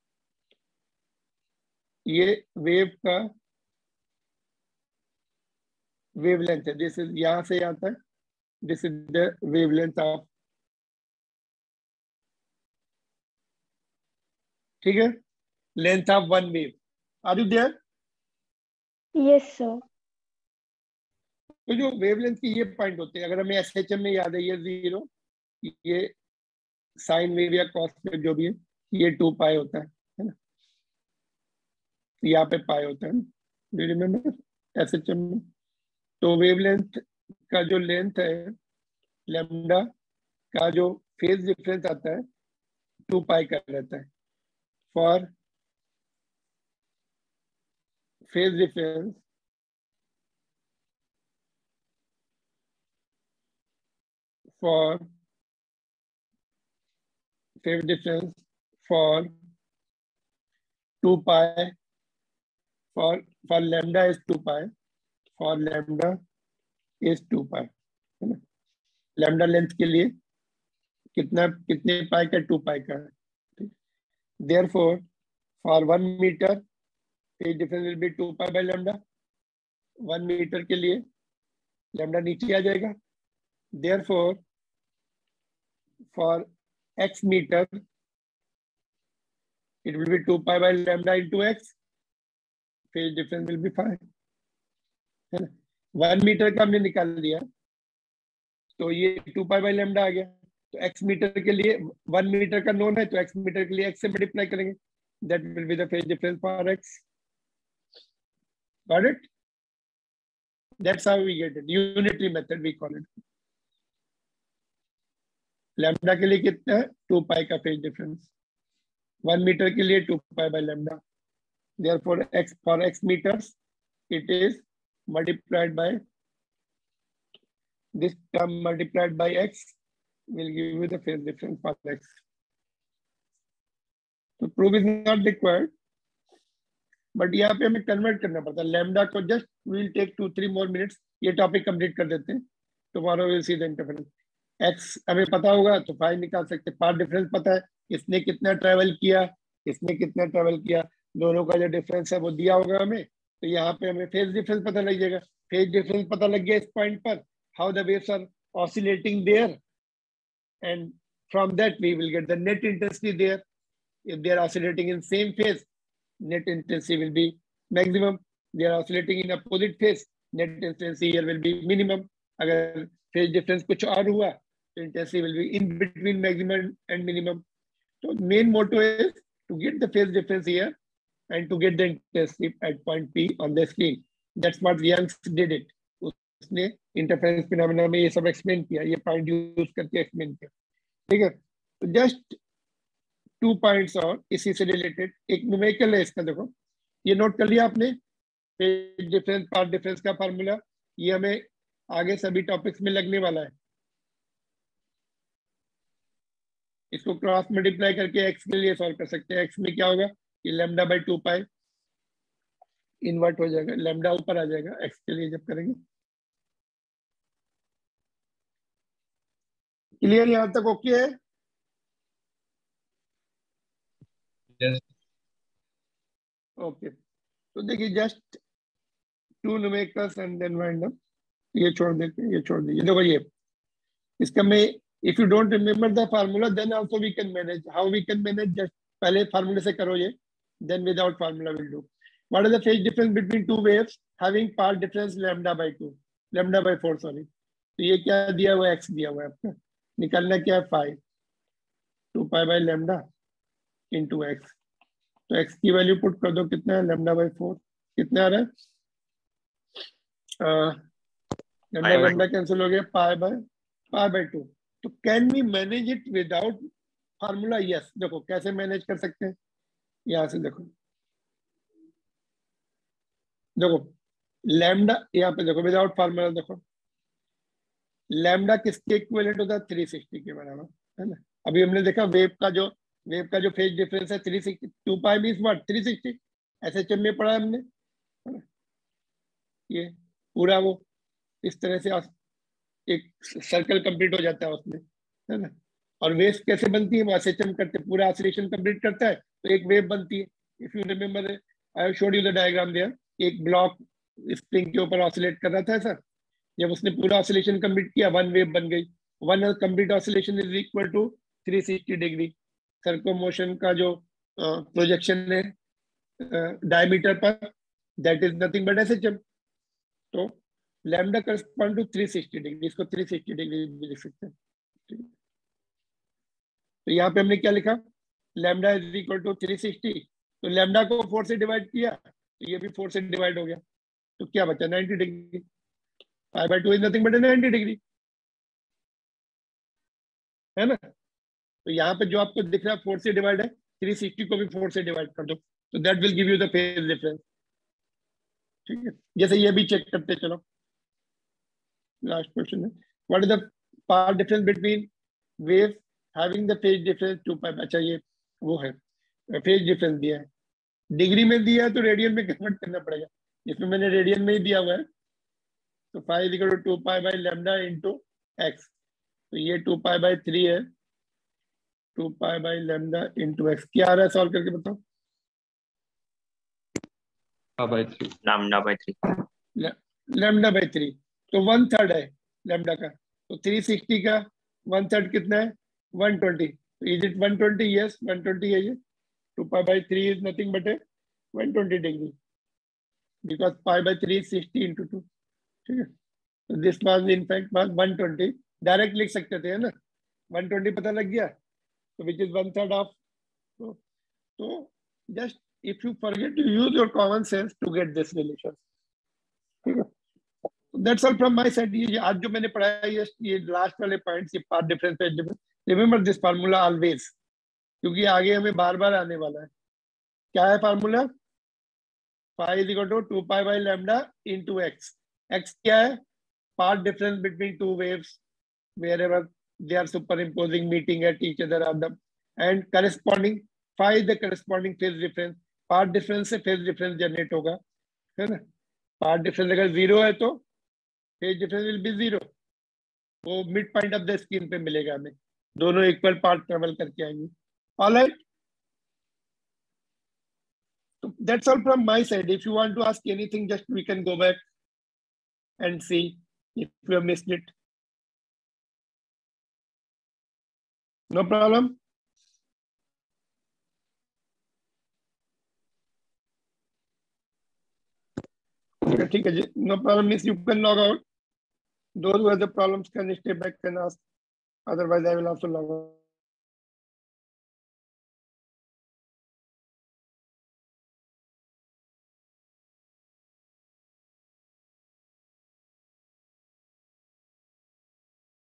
ये वेव का वेवलेंथ है. दिस इज, यहां से आता है, this is the wavelength of. ठीक है, length of one wave. Are you there? Yes sir. तो जो वेवलेंथ के ये पॉइंट होते हैं, अगर हमें एस एच एम में याद है, ये जीरो, ये साइन वेव या कॉस वेव जो भी है, ये टू पाई होता है, है ना? यहाँ पे पाई होता है. Do you remember S H M में? तो वेवलेंथ का जो लेंथ है, लैम्डा का जो फेज डिफरेंस आता है, टू पाई का रहता है. For phase difference for phase difference for two pi, for for lambda is two pi, for lambda is two pi, है ना? लैम्डा लेंथ के लिए कितना, कितने पाई का? टू पाई का. Therefore, for one meter phase difference will be two pi by lambda. One metre के लिए लैम्डा नीचे आ जाएगा. Therefore, for x meter it will be two pi by lambda into x. Phase difference will be five, है ना? One metre का हमने निकाल लिया, तो ये टू पाई बाई लैम्डा आ गया. तो एक्स मीटर के लिए वन मीटर का नोन है, तो एक्स मीटर के लिए एक्स से मल्टीप्लाई करेंगे, that will be the phase difference for X. Got it? That's how we get it. Unitary method we call it. Lambda के लिए कितना है? टू पाई का फेज डिफरेंस. वन मीटर के लिए two pi by lambda. Therefore, x for x meters, it is multiplied by this term multiplied by x will give you the phase difference for x. So proof is not required, but यहाँ पे हमें convert करना पड़ता है. lambda को just we'll take two three more minutes. ये topic complete कर देते हैं. Tomorrow we'll see the interference. x हमें पता होगा तो phi निकाल सकते हैं. पाथ डिफरेंस पता है, इसने कितना ट्रेवल किया, इसने कितना ट्रेवल किया, दोनों का जो डिफरेंस है वो दिया होगा हमें. तो यहाँ पे हमें फेज डिफरेंस पता लग जाएगा. फेज डिफरेंस पता लग गया इस पॉइंट पर, how the waves are oscillating there, and from that we will get the net intensity there. If they are oscillating in same phase, net intensity will be maximum. They are oscillating in opposite phase, net intensity here will be minimum. अगर phase difference कुछ और हुआ तो intensity will be in between maximum and minimum. तो main motto is to get the phase difference here and to get the intensity at point P on the screen. That's what Young's did it. उसने interference phenomena में ये सब explain किया, ये point use करके explain किया। ठीक है, तो जस्ट टू पॉइंट्स और इसी से रिलेटेड एक न्यूमेरिकल है इसका, देखो ये नोट कर लिया आपने, फेज डिफरेंस पार्ट डिफरेंस का फार्मूला, ये हमें आगे सभी टॉपिक्स में लगने वाला है। इसको क्रॉस मल्टीप्लाई करके एक्स के लिए सॉल्व कर सकते हैं। एक्स में क्या होगा, ये lambda by two pi invert हो जाएगा, लैम्डा ऊपर आ जाएगा एक्स के लिए जब करेंगे। क्लियर यहां तक ओके है? Yes. ओके, तो देखिए just two numericals and then wind up. ये छोड़ देते हैं, ये छोड़ दीजिए। देखो ये इसका में if you don't remember the formula then also we can manage. How we can manage, just पहले फार्मूले से करो ये, then without formula will do. What is the phase difference between two waves having path difference lambda by two, lambda by four sorry. तो ये क्या दिया हुआ है, एक्स दिया हुआ है आपका, निकालना क्या है, five two pi by lambda into x. तो एक्स की वैल्यू पुट कर दो, कितना है, लैम्डा बाय फोर, कितना आ रहा है, लैम्डा लैम्डा कैंसिल हो गया, pi by pi by two. तो can we manage it without formula? Yes. देखो कैसे मैनेज कर सकते हैं, यहां से देखो, देखो लैम्डा यहाँ पे देखो विदाउट फार्मूला, देखो लैम्डा किसके इक्विवेलेंट होता है, थ्री सिक्सटी के बराबर है ना। अभी हमने देखा वेव का जो वेव का जो फेज डिफरेंस है three sixty, two pi means what, three sixty, ऐसे एच एम में पढ़ा हमने, है ना। ये पूरा वो इस तरह से एक सर्कल कंप्लीट हो जाता है उसमें, है ना। और वेव कैसे बनती है, वो एस एच एम करते पूरा ऑसिलेशन कंप्लीट करता है तो एक वेव बनती है। If you remember I have showed you the diagram there, एक ब्लॉक स्प्रिंग के ऊपर ऑसिलेट कर रहा था ऐसा, जब उसने पूरा ऑसिलेशन कंप्लीट किया वन वेव बन गई। One complete oscillation is equal to three sixty degree. Circular motion का जो प्रोजेक्शन है डायमीटर पर, that is nothing but S H M. तो lambda correspond to three sixty degree, इसको थ्री सिक्सटी डिग्री भी लिख सकते हैं। तो यहाँ पे हमने क्या लिखा, lambda is equal to three sixty, तो लैम्डा को फोर से डिवाइड किया तो ये भी फोर से डिवाइड हो गया, तो क्या बचा, ninety degree. Pi by two is nothing but ninety degree, है ना। तो यहाँ पे जो आपको दिख रहा है फोर से डिवाइड है, थ्री सिक्सटी को भी फोर से डिवाइड कर दो, तो that will give you the phase difference. ठीक है, जैसे ये भी चेक करते चलो। लास्ट क्वेश्चन है, what is the path difference between waves having the phase difference two pi. अच्छा ये वो है फेज डिफरेंस दिया है, डिग्री में दिया है तो रेडियन में कन्वर्ट करना पड़ेगा, इसमें मैंने रेडियन में ही दिया हुआ है। तो five equal to two pi by lambda into x, तो ये टू पाई बाई थ्री है, two pi by lambda into x. क्या आ रहा है सॉल्व करके बताओ, lambda by three, lambda by three, तो वन थर्ड है लैम्डा का, तो थ्री सिक्सटी का वन थर्ड कितना है, one twenty. Is it one twenty? Yes one twenty है ये। Two pi by three is nothing but a one twenty degree, because pi by three is sixty into two. ठीक है, तो this was in fact was one twenty, direct लिख सकते थे, है ना, वन ट्वेंटी पता लग गया, तो which is one third of. तो just if you forget to use your common sense to get this relation. ठीक है, that's all from my side. ये आज जो मैंने पढ़ाया ये ये लास्ट वाले पॉइंट्स, ये part difference phase difference, remember this formula always, क्योंकि आगे हमें बार बार आने वाला है। क्या है formula, five is equal to two pi by lambda into x. X क्या है, path difference between two waves wherever they are superimposing meeting at each other on them, and corresponding phi the corresponding phase difference। Path difference से phase difference generate होगा, है ना। Path difference अगर zero है तो phase difference will be zero, वो mid point of the screen पे मिलेगा हमें, दोनों इक्वल पाथ ट्रेवल करके आएंगे। Alright, so that's all from my side. If you want to ask anything, just we can go back and see if you have missed it. No problem. ठीक है जी, no problem means you can log out. Those who have the problems can stay back and ask. Otherwise, I will also log out.